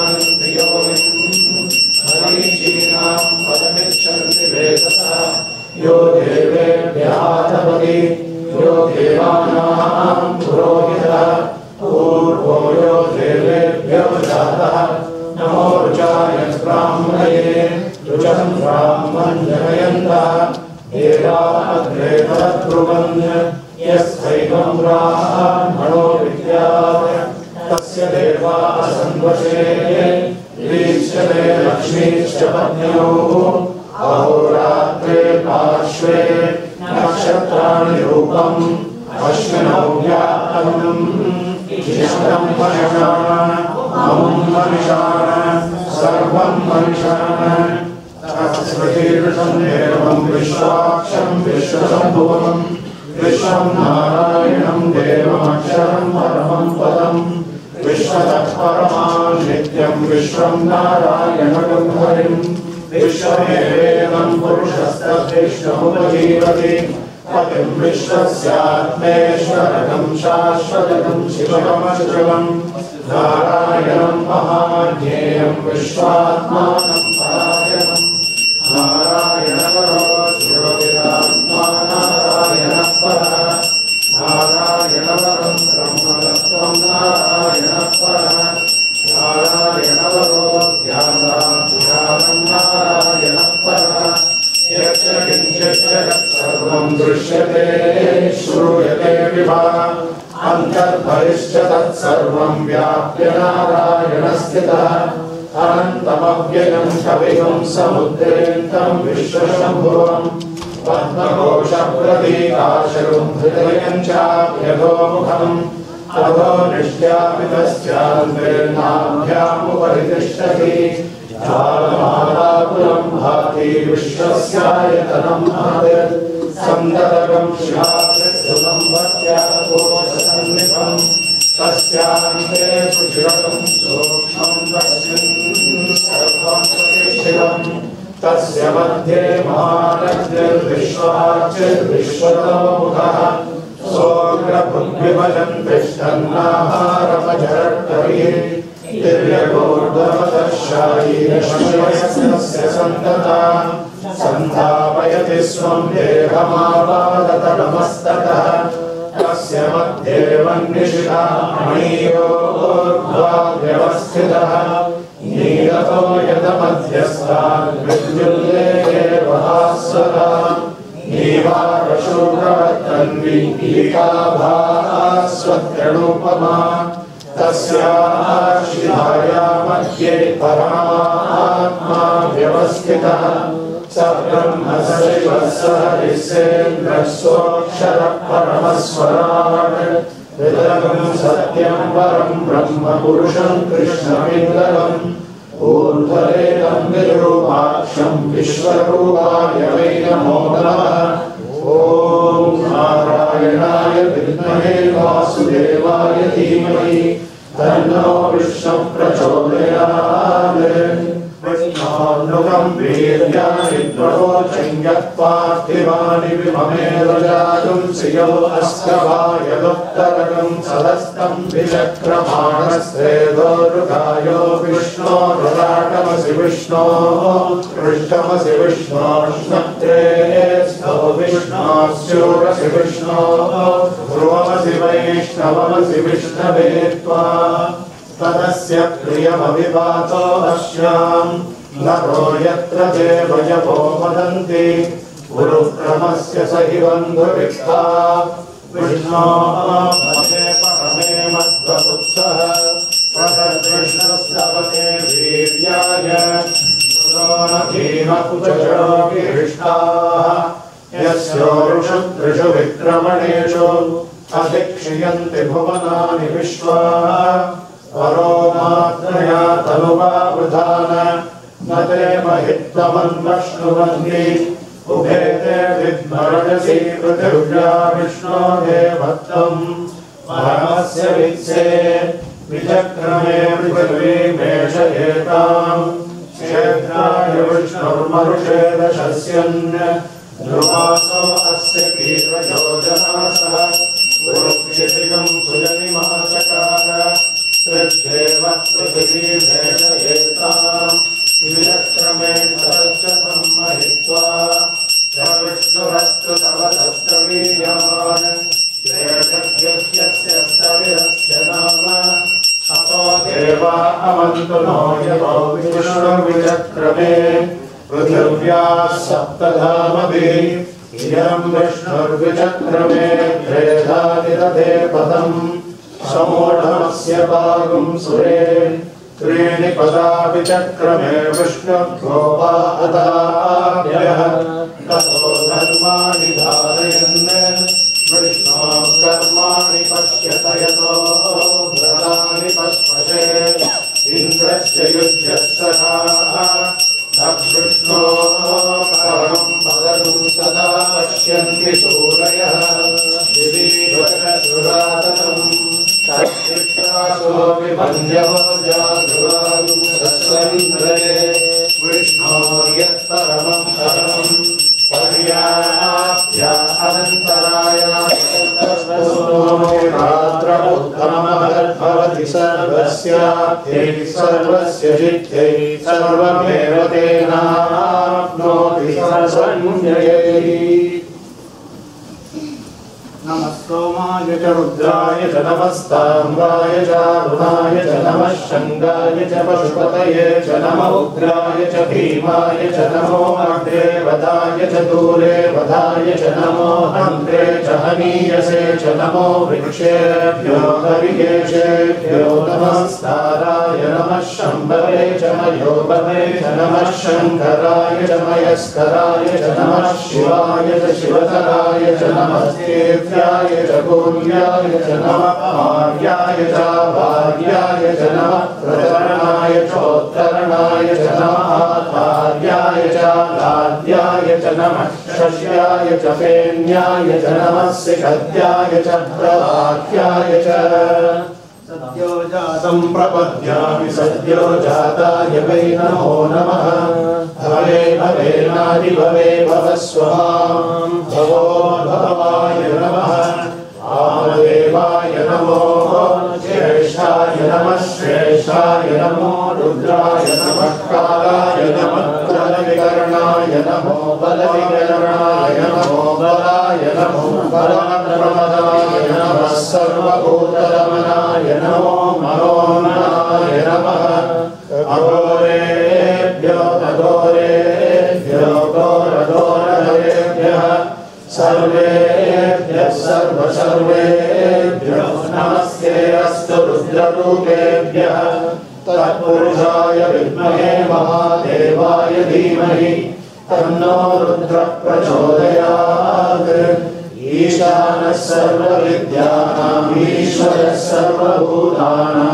ब्रुवन् यस्थैवं ब्राह्मणो विद्यात् तस्य देवाः संवशे ईश्वरे लक्ष्मीश्च पत्न्योः अहोरात्रे पार्श्वे नक्षत्राणि रूपम् अश्विनौ व्याहतम् इष्टं मनिषाण अमुं मनिषाण सर्वं मनिषाण तत्स्मृतिर्षं देवं विश्वाक्षं विश्वशम्भुवं विश्वं नारायणं देवमक्षरं परमं पदम् विश्वतः परमां नित्यं विश्वं नारायणं हरिं विश्वमेवेदं पुरुषस्तद्विश्वमुपजीवति पतिं विश्वस्यात्मेश्वरकं शाश्वतं शिवमशिवं नारायणं महाज्ञेयं विश्वात्मानं परायणं नारायणपरो ज्योतिरात्मा नारायणः परः नारायणपरं ब्रह्मतत्त्वं नारायणः परः नारायणपरो ध्यानं नारायणः परः यच्च सर्वं दृश्यते श्रूयते विभा अन्तर्बहिश्च तत्सर्वं व्याप्य नारायणस्थितः अनन्तमव्ययं कविगं समुद्रेन्तं विश्वशम्भुवं पद्मघोषप्रतीकाशरुं हृदयं चाप्यधोमुखम् अधो निष्ट्यापितस्यान्तेर्नाभ्यामुपरि तिष्ठति ज्वालमालाकुलं भाति विश्वस्यायतनं महत् सन्ददकं शिवाकृत्सुतं भक्त्याघोषसन्निभं तस्यान्ते सुचिरं सूक्ष्मं तस्मिन् सर्वं प्रतिष्ठितं तस्य मध्ये महारग्निर्विश्वाचिर्विश्वतोमुखः सोऽग्रभुग्विभजन् तिष्ठन्नाहारमजरट्टरिः दिव्यगोर्ध्वमदर्शायी श्रियस्य सन्तता सन्धापयति स्वं देहमापादतलमस्तकः तस्य मध्ये वह्निशिखा मणियोर्ध्वा व्यवस्थितः नीरतो यदमध्यस्थान् विद्युल्लेखे वहास्वदा नीवारशूकवत्तन्वी ईकाभास्वत्रणोपमा तस्याः शिलाया मध्ये परमात्मा व्यवस्थितः स ब्रह्म स शिवः स हरिः सेन्द्रः सोऽक्षरः परमस्वराट् हृदयं सत्यं परं ब्रह्म पुरुषं कृष्णपिङ्गलम् ऊर्ध्वरेतं विरूपाक्षं विश्वरूपाय वै नमो नमः ॐ नारायणाय विद्महे वासुदेवाय धीमहि तन्नो विष्णुः प्रचोदयात् विष्णोर्नुगं वीर्याणि प्रवोचं यत्पार्थिवानि विममेव जातुं श्रियो अस्कवायदुत्तरकं सदस्तं विचक्रमाणस्तेदोरुगायो विष्णोरुदाटमसि विष्णोः पृष्ठमसि विष्णोष्णत्रे स्थो विष्णोस्योरसि विष्णोः ध्रुवमसि वैष्णवमसि विष्णवे त्वा तदस्य प्रियमविवातो अश्याम् नरो यत्र देवयवो वदन्ति गुरुक्रमस्य स हि बन्धुविक्ता विष्णोः पदे परमे मध्वपुत्सः प्रतद्विष्णुस्तवते वीर्याय सुरोनधीमकुचरो विहृष्टाः यस्योरुषु त्रिषु विक्रमणेषु अधिक्षियन्ति भुवनानि विश्वा परो मात्रया तनुवा वृधान न ते महित्वमन्वश्नुवन्ति उभे ते विद्मरजसि पृथिव्या विष्णो देवत्वम् परमस्य वित्से विचक्रमे पृथिवीमेषयेताम् क्षेत्राय विष्णुर्मरुषे दशस्यन् ध्रुवासो अस्य कीर्वयोजनासः गुरुक्षितिकं सुजनिमाचकार तृग्देव पृथिवीमेषयेताम् विचक्रमे तदच्यतं महित्वा विष्णुरस्तु तव दस्तवीर्यान् श्रेयस्यस्य स्तविरस्य नाम अतो देवा अवन्तु नो यतो विष्णुर्विचक्रमे पृथिव्याः सप्तधामभिः इयं विष्णुर्विचक्रमे त्रेधातिरथे पदम् समोढमस्य भागं सुरे त्रीणि पदा विचक्रमे विष्णुर्गोपादाभ्यः ततो धर्माणि धारयन् विष्णोः कर्माणि पश्यत यतो व्रतानि पस्पशे इन्द्रस्य युज्यः तद्विष्णोः परमं भगवं सदा पश्यन्ति सूरयः दिवीवरसुरातनम् तद्विष्टासो विभञ्जवो जागृवागुं सस्वन्द्रये विष्णोर्यत्परमं परमं पर्याप्य अनन्तरायात्रमुत्तमभवति सर्वस्याप्त्यै सर्वस्य जित्यै सर्वमेव तेनाप्नोति सर्वं नमः सोमाय च रुद्राय च नमस्ताम्बाय च अरुणाय च नमः शङ्गाय च पशुपतये च नमः उग्राय च भीमाय च नमो अग्रे वदाय च दूरे वदाय च नमो हन्त्रे च हनीयसे च नमो वृक्षेभ्यो हरिकेशेभ्यो नमस्ताराय नमः शम्भवे च मयोभवे च नमः शङ्कराय च मयस्कराय च नमः शिवाय च शिवतराय च नमस्ते य च गोल्याय च नमः आर्याय च भार्याय च नमः प्रतरणाय चोत्तरणाय च नमः आर्याय च लाद्याय च नमः शस्याय च फेन्याय च नमः सिषद्याय च प्रवाक्याय च सद्यो जातं प्रपद्यामि सद्यो जाताय वै नमो नमः भवे भवेनादिभवे भवस्वमां भवो भवाय नमः आमदेवाय नमो श्रेष्ठाय नमः श्रेष्ठाय नमो रुद्राय नमः कालाय नमः बलविकरणाय नमो बलविकरणाय नमो बलाय नमो बलप्रमदाय नमः सर्वभूतरमणाय नमो मनोन्मनाय नमः अघोरेभ्यो अघोरेभ्यो घोरघोरहरेभ्यः सर्वेभ्यः सर्वसर्वेभ्यो नमस्ते अस्तु रुद्ररूपेभ्यः तत्पुरुषाय विद्महे महादेवाय धीमहि तन्नो रुद्रः प्रचोदयात् ईशानः सर्वविद्यानाम् ईश्वरः सर्वभूतानां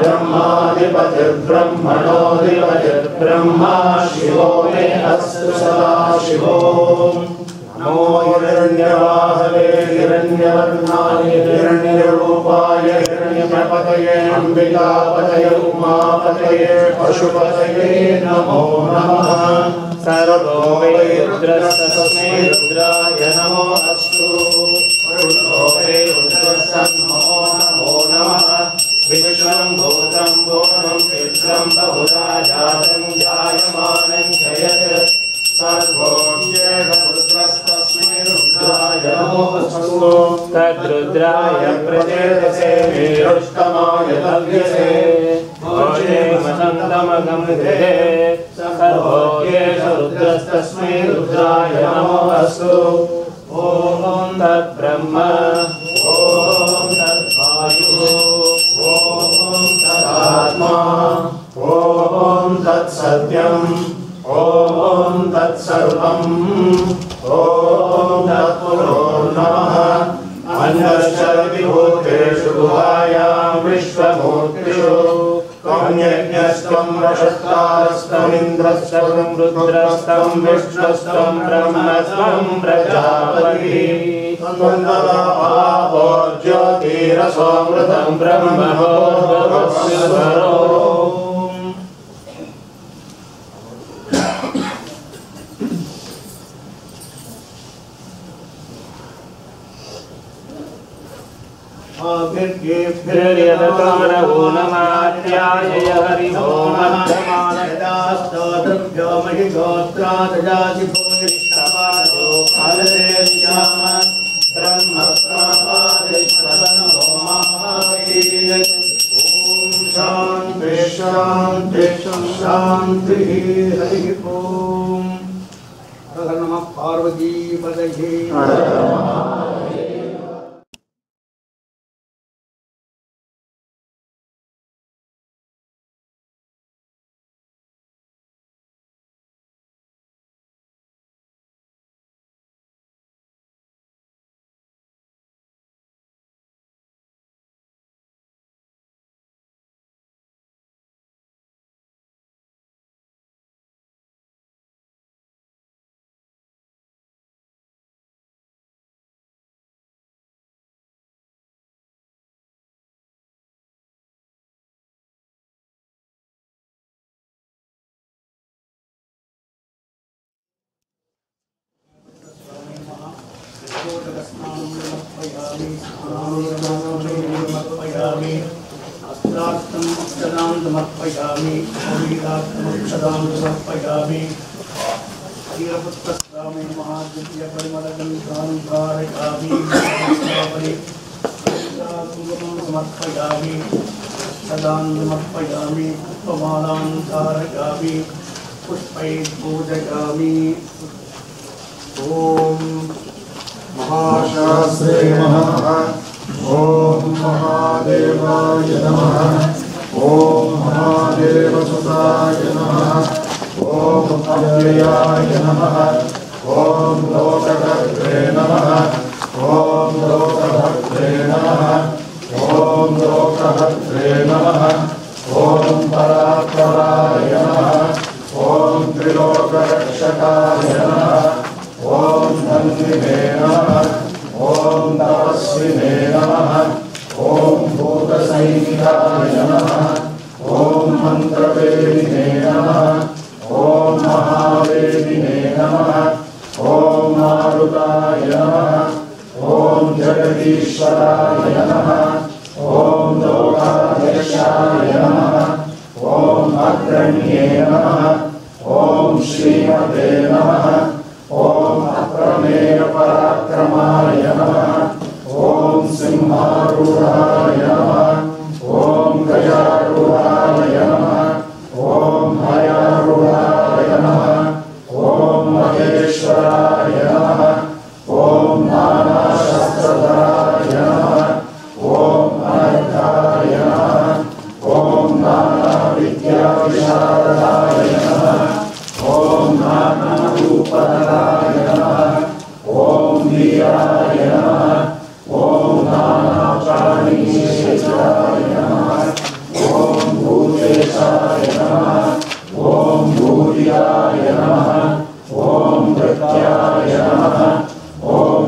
ब्रह्माधिपतिर्ब्रह्मणोऽधिपतिर्ब्रह्मा शिवो मे अस्तु सदा शिवो नमो हिरण्यवाहवे हिरण्यवर्णाय हिरण्यरूपाय हिरण्यपतये अम्बिकापतये उमापतये पशुपतये नमो नमः सर्वो वै रुद्रस्तस्मै रुद्राय नमो अस्तु रुद्रो वै रुद्रस्तन्मो नमो नमः विश्वं भूतं भुवनं चित्रं बहुधा जातं जायमानं च यत् सर्वोऽप्येष रुद्रस्तस्मै रुद्राय नमो अस्तु तद्रुद्राय प्रचेतसे मेरुष्टमाय तव्यसे भोजे मदन्तमगं गृहे सर्वोऽप्येष रुद्रस्तस्मै रुद्राय नमो अस्तु ॐ तद्ब्रह्म ॐ तद्वायुः ॐ तदात्मा ॐ तत्सत्यम् ॐ तत्सर्वम् ॐ तत्पुरोर्नमः अन्यश्चरतिभूतेषु गुहायां विश्वमूर्तिषु त्वं यज्ञस्त्वं रषत्कारस्त्वमिन्द्रस्त्वं रुद्रस्त्वं विष्णुस्त्वं ब्रह्मस्त्वं प्रजापतिः त्वं पावो ज्योतिरसोऽमृतं ब्रह्मभूर्भुवस्सुधरो ो नमात्याय हरिभो मध्यमानदास्तोभ्यो महिगोत्रादजातिभूयिष्ठपादो कालदेव्याम ब्रह्मप्रापादिष्वनो महावीर ॐ शान्ति शान्ति शान्तिः हरिः ॐ नमः ಪಾರ್ವತಿ ಪದಯೇ समर्पयामि समर्पयामि वीरपुत्रस्वामी महादिव्य परिमलगन्धान् धारयामि समर्पयामि सदान् समर्पयामि पुष्पमालान् धारयामि पुष्पैः पूजयामि ओम महाशास्त्रे नमः ओम महादेवाय नमः ओम महादेवसुताय नमः ओम अव्ययाय नमः ओम लोकभद्रे नमः ओम लोकभद्रे नमः ओम लोकभद्रे नमः ओम परात्पराय नमः ओम त्रिलोकरक्षकाय नमः ओम धन्विने नमः ओम तपस्विने नमः ओम भूतसैनिकाय नमः ओम मंत्रवेदिने नमः ओम महावेदिने नमः ओम मारुताय नमः ओम जगदीश्वराय नमः ओम लोकाध्यक्षाय नमः ओम अग्रण्ये नमः ओम श्रीमते नमः ओम अप्रमेय पराक्रमाय नमः ओम सिंहारूढ़ाय नमः ओम गजारूढ़ाय नमः ओम भयारूढ़ाय नमः ओम महेश्वराय नमः ओम नानाशस्त्रधराय नमः ओम अनर्घाय नमः ओम नानाविद्याविशारदाय नमः ओम नानारूपधराय नमः ओम वीराय नमः ओम नानाप्राणीशेषाय नमः ओम भूतेशाय नमः ओम भूर्याय नमः ओम भृत्याय नमः ओम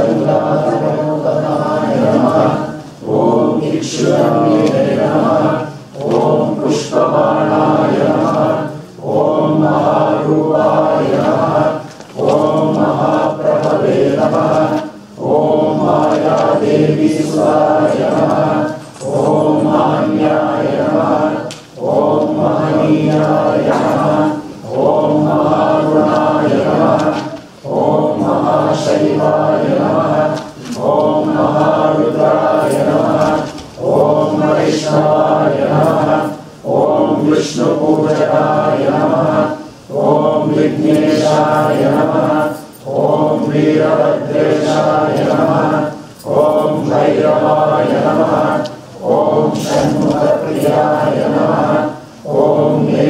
भुजङ्गाय नमः ओम इक्षुरण्ये नमः ओम पुष्पबाणाय नमः ओम महारूपाय नमः ओम महाप्रभवे नमः ओम मायादेवी सुताय नमः ओम मान्याय नमः ओम महनीयाय नमः ओम महारुणाय नमः ओम महाशैवाय नमः ओम महारुद्राय नमः ओम वैष्णवाय नमः ओम विष्णुपूजकाय नमः ओम विघ्नेशाय नमः ओम वीरभद्रेशाय नमः ओम भैरवाय नमः ओम षण्मुखप्रियाय नमः ओम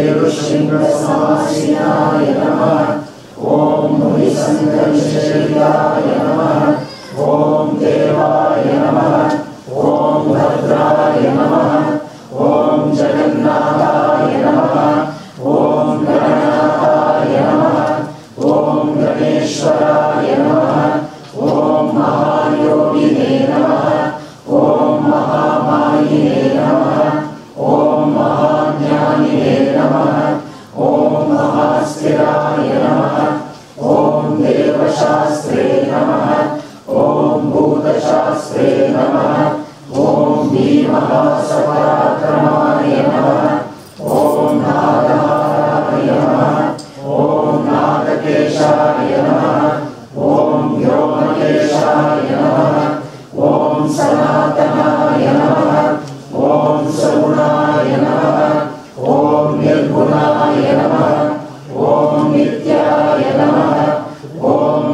मेरुशृङ्गसमासीनाय नमः ओम मुनिसङ्गनिषेव्याय नमः ओम देवाय नमः ओम भद्राय नमः ओम जगन्नाथाय नमः ओम गणनाथाय नमः ओम गणेश्वराय नमः ओम महायोगिने नमः ओम महामायिने नमः ओम महाज्ञानिने नमः ओम महास्थिराय नमः ओम देवशास्त्रे नमः ओम भूतशास्त्रे नमः ओम भीमहासपराक्रमाय नमः ओम नागहाराय नमः ओम नागकेशाय नमः ओम व्योमकेशाय नमः ओम सनातनाय नमः ओम सगुणाय नमः ओम निर्गुणाय नमः ओम नित्याय नमः ओम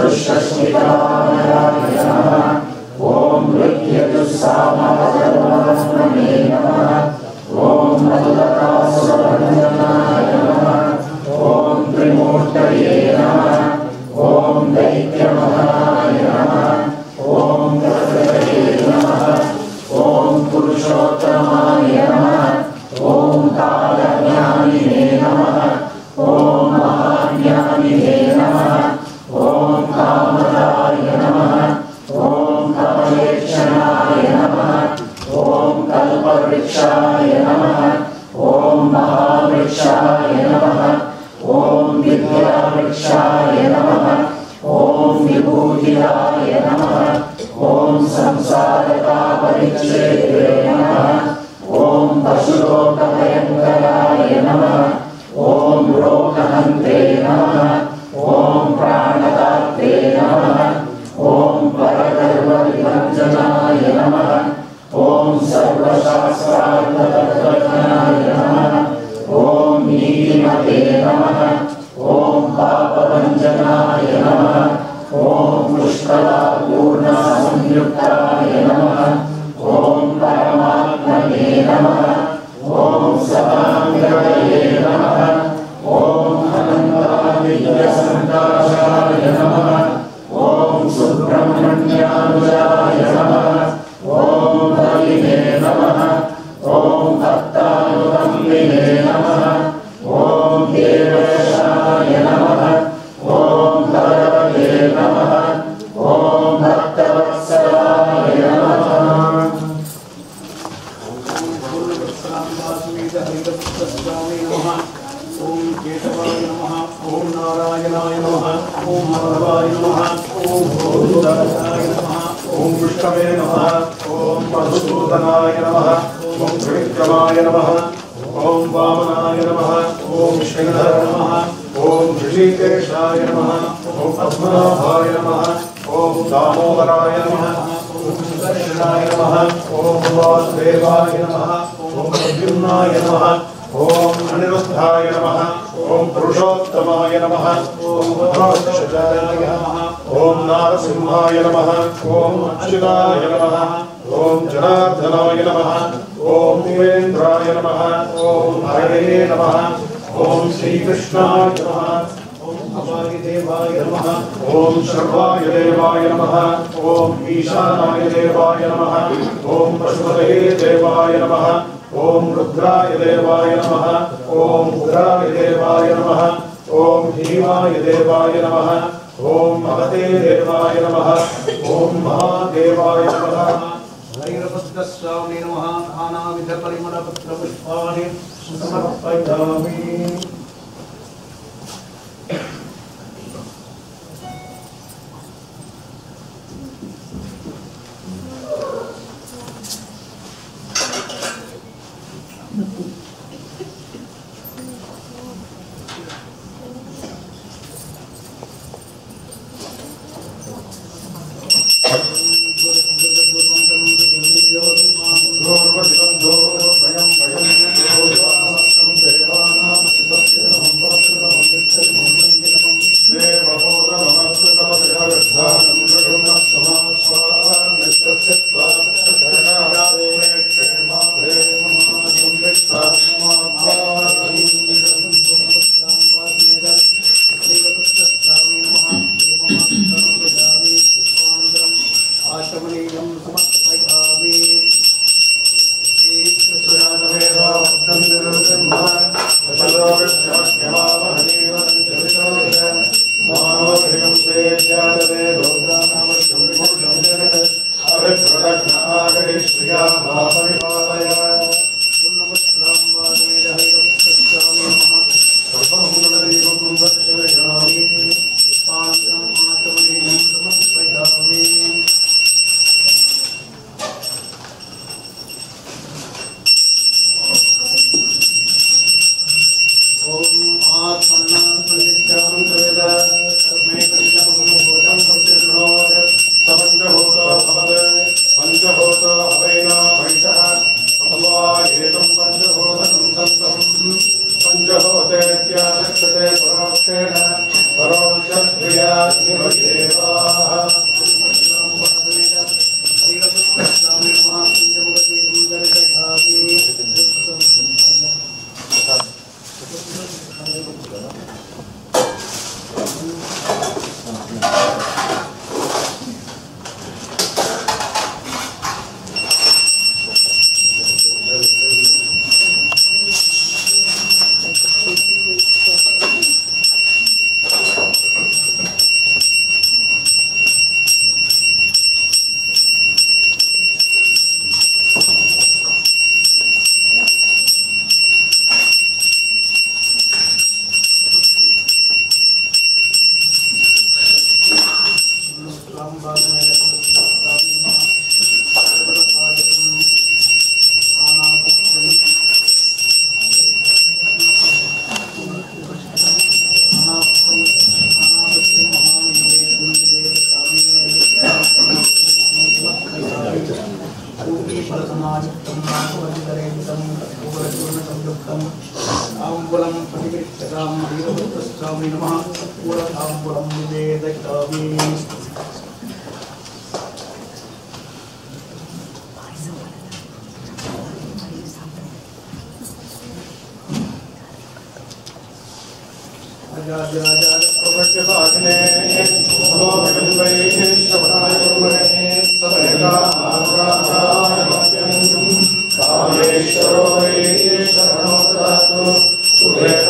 चतुष्षष्टिकामयाय नमः ॐ मृत्यजुस्सामसर्वस्मने नमः ॐ मधुरकासुरभञ्जनाय नमः ॐ त्रिमूर्तये नमः ॐ दैत्यमहाय नमः ॐ प्रकृतये नमः ॐ पुरुषोत्तमाय नमः ॐ कालज्ञानिने नमः ॐ महाज्ञानिने नमः ॐ कामदाय नमः ॐ कमलेक्षणाय नमः ॐ कल्पवृक्षाय नमः ॐ महावृक्षाय नमः ॐ विद्यावृक्षाय नमः ॐ विभूतिराय नमः ॐ संसारतापरिच्छेदे नमः ॐ पशुलोकभयङ्कराय नमः ॐ रोगहन्त्रे नमः ॐ प्राणदात्रे नमः ॐ परगर्वविभञ्जनाय नमः ॐ सर्वशास्त्रार्थतत्त्वज्ञाय नमः ॐ नीतिमते नमः ॐ पापभञ्जनाय नमः ॐ पुष्कलापूर्णसंयुक्ताय नमः ॐ परमात्मने नमः ॐ सदाङ्गये नमः ॐ अनन्तादिव्यसङ्काशाय नमः ॐ सुब्रह्मण्यानुजाय नमः ॐ हरिणे नमः ॐ भक्तानुकम्पिने नमः ॐ देवेशाय नमः ॐ भगवते नमः ॐ भक्तवत्सलाय नमः ॐ केशवाय नमः ॐ नारायणाय नमः ॐ माधवाय नमः ॐ गोविन्दाय नमः ॐ विष्णवे नमः ॐ मधुसूदनाय नमः ॐ त्रिविक्रमाय नमः ॐ वामनाय नमः ॐ श्रीधर नमः ॐ ऋषिकेशाय नमः ॐ पद्मनाभाय नमः ॐ दामोदराय नमः ॐ सुदर्शनाय नमः ॐ वासुदेवाय नमः ॐ प्रद्युम्नाय नमः ॐ अनिरुद्धाय नमः ॐ पुरुषोत्तमाय नमः ॐ महाशजाय नमः ॐ नारसिंहाय नमः ॐ अच्युताय नमः ॐ जनार्दनाय नमः ॐ देवेन्द्राय नमः ॐ हरये नमः ॐ श्रीकृष्णाय नमः ॐ अपाय देवाय नमः ॐ शर्वाय देवाय नमः ॐ ईशानाय देवाय नमः ॐ पशुपतये देवाय नमः ॐ रुद्राय देवाय नमः ॐ उग्राय देवाय नमः ॐ भीमाय देवाय नमः ॐ महते देवाय नमः ॐ महादेवाय नमः भैरवस्वामी नमः नानाविधपरिमलपत्रपुष्पाणि समर्पयामि परोक्षेण परोक्षक्रिया कामेश्वरो वै शरणो ददातु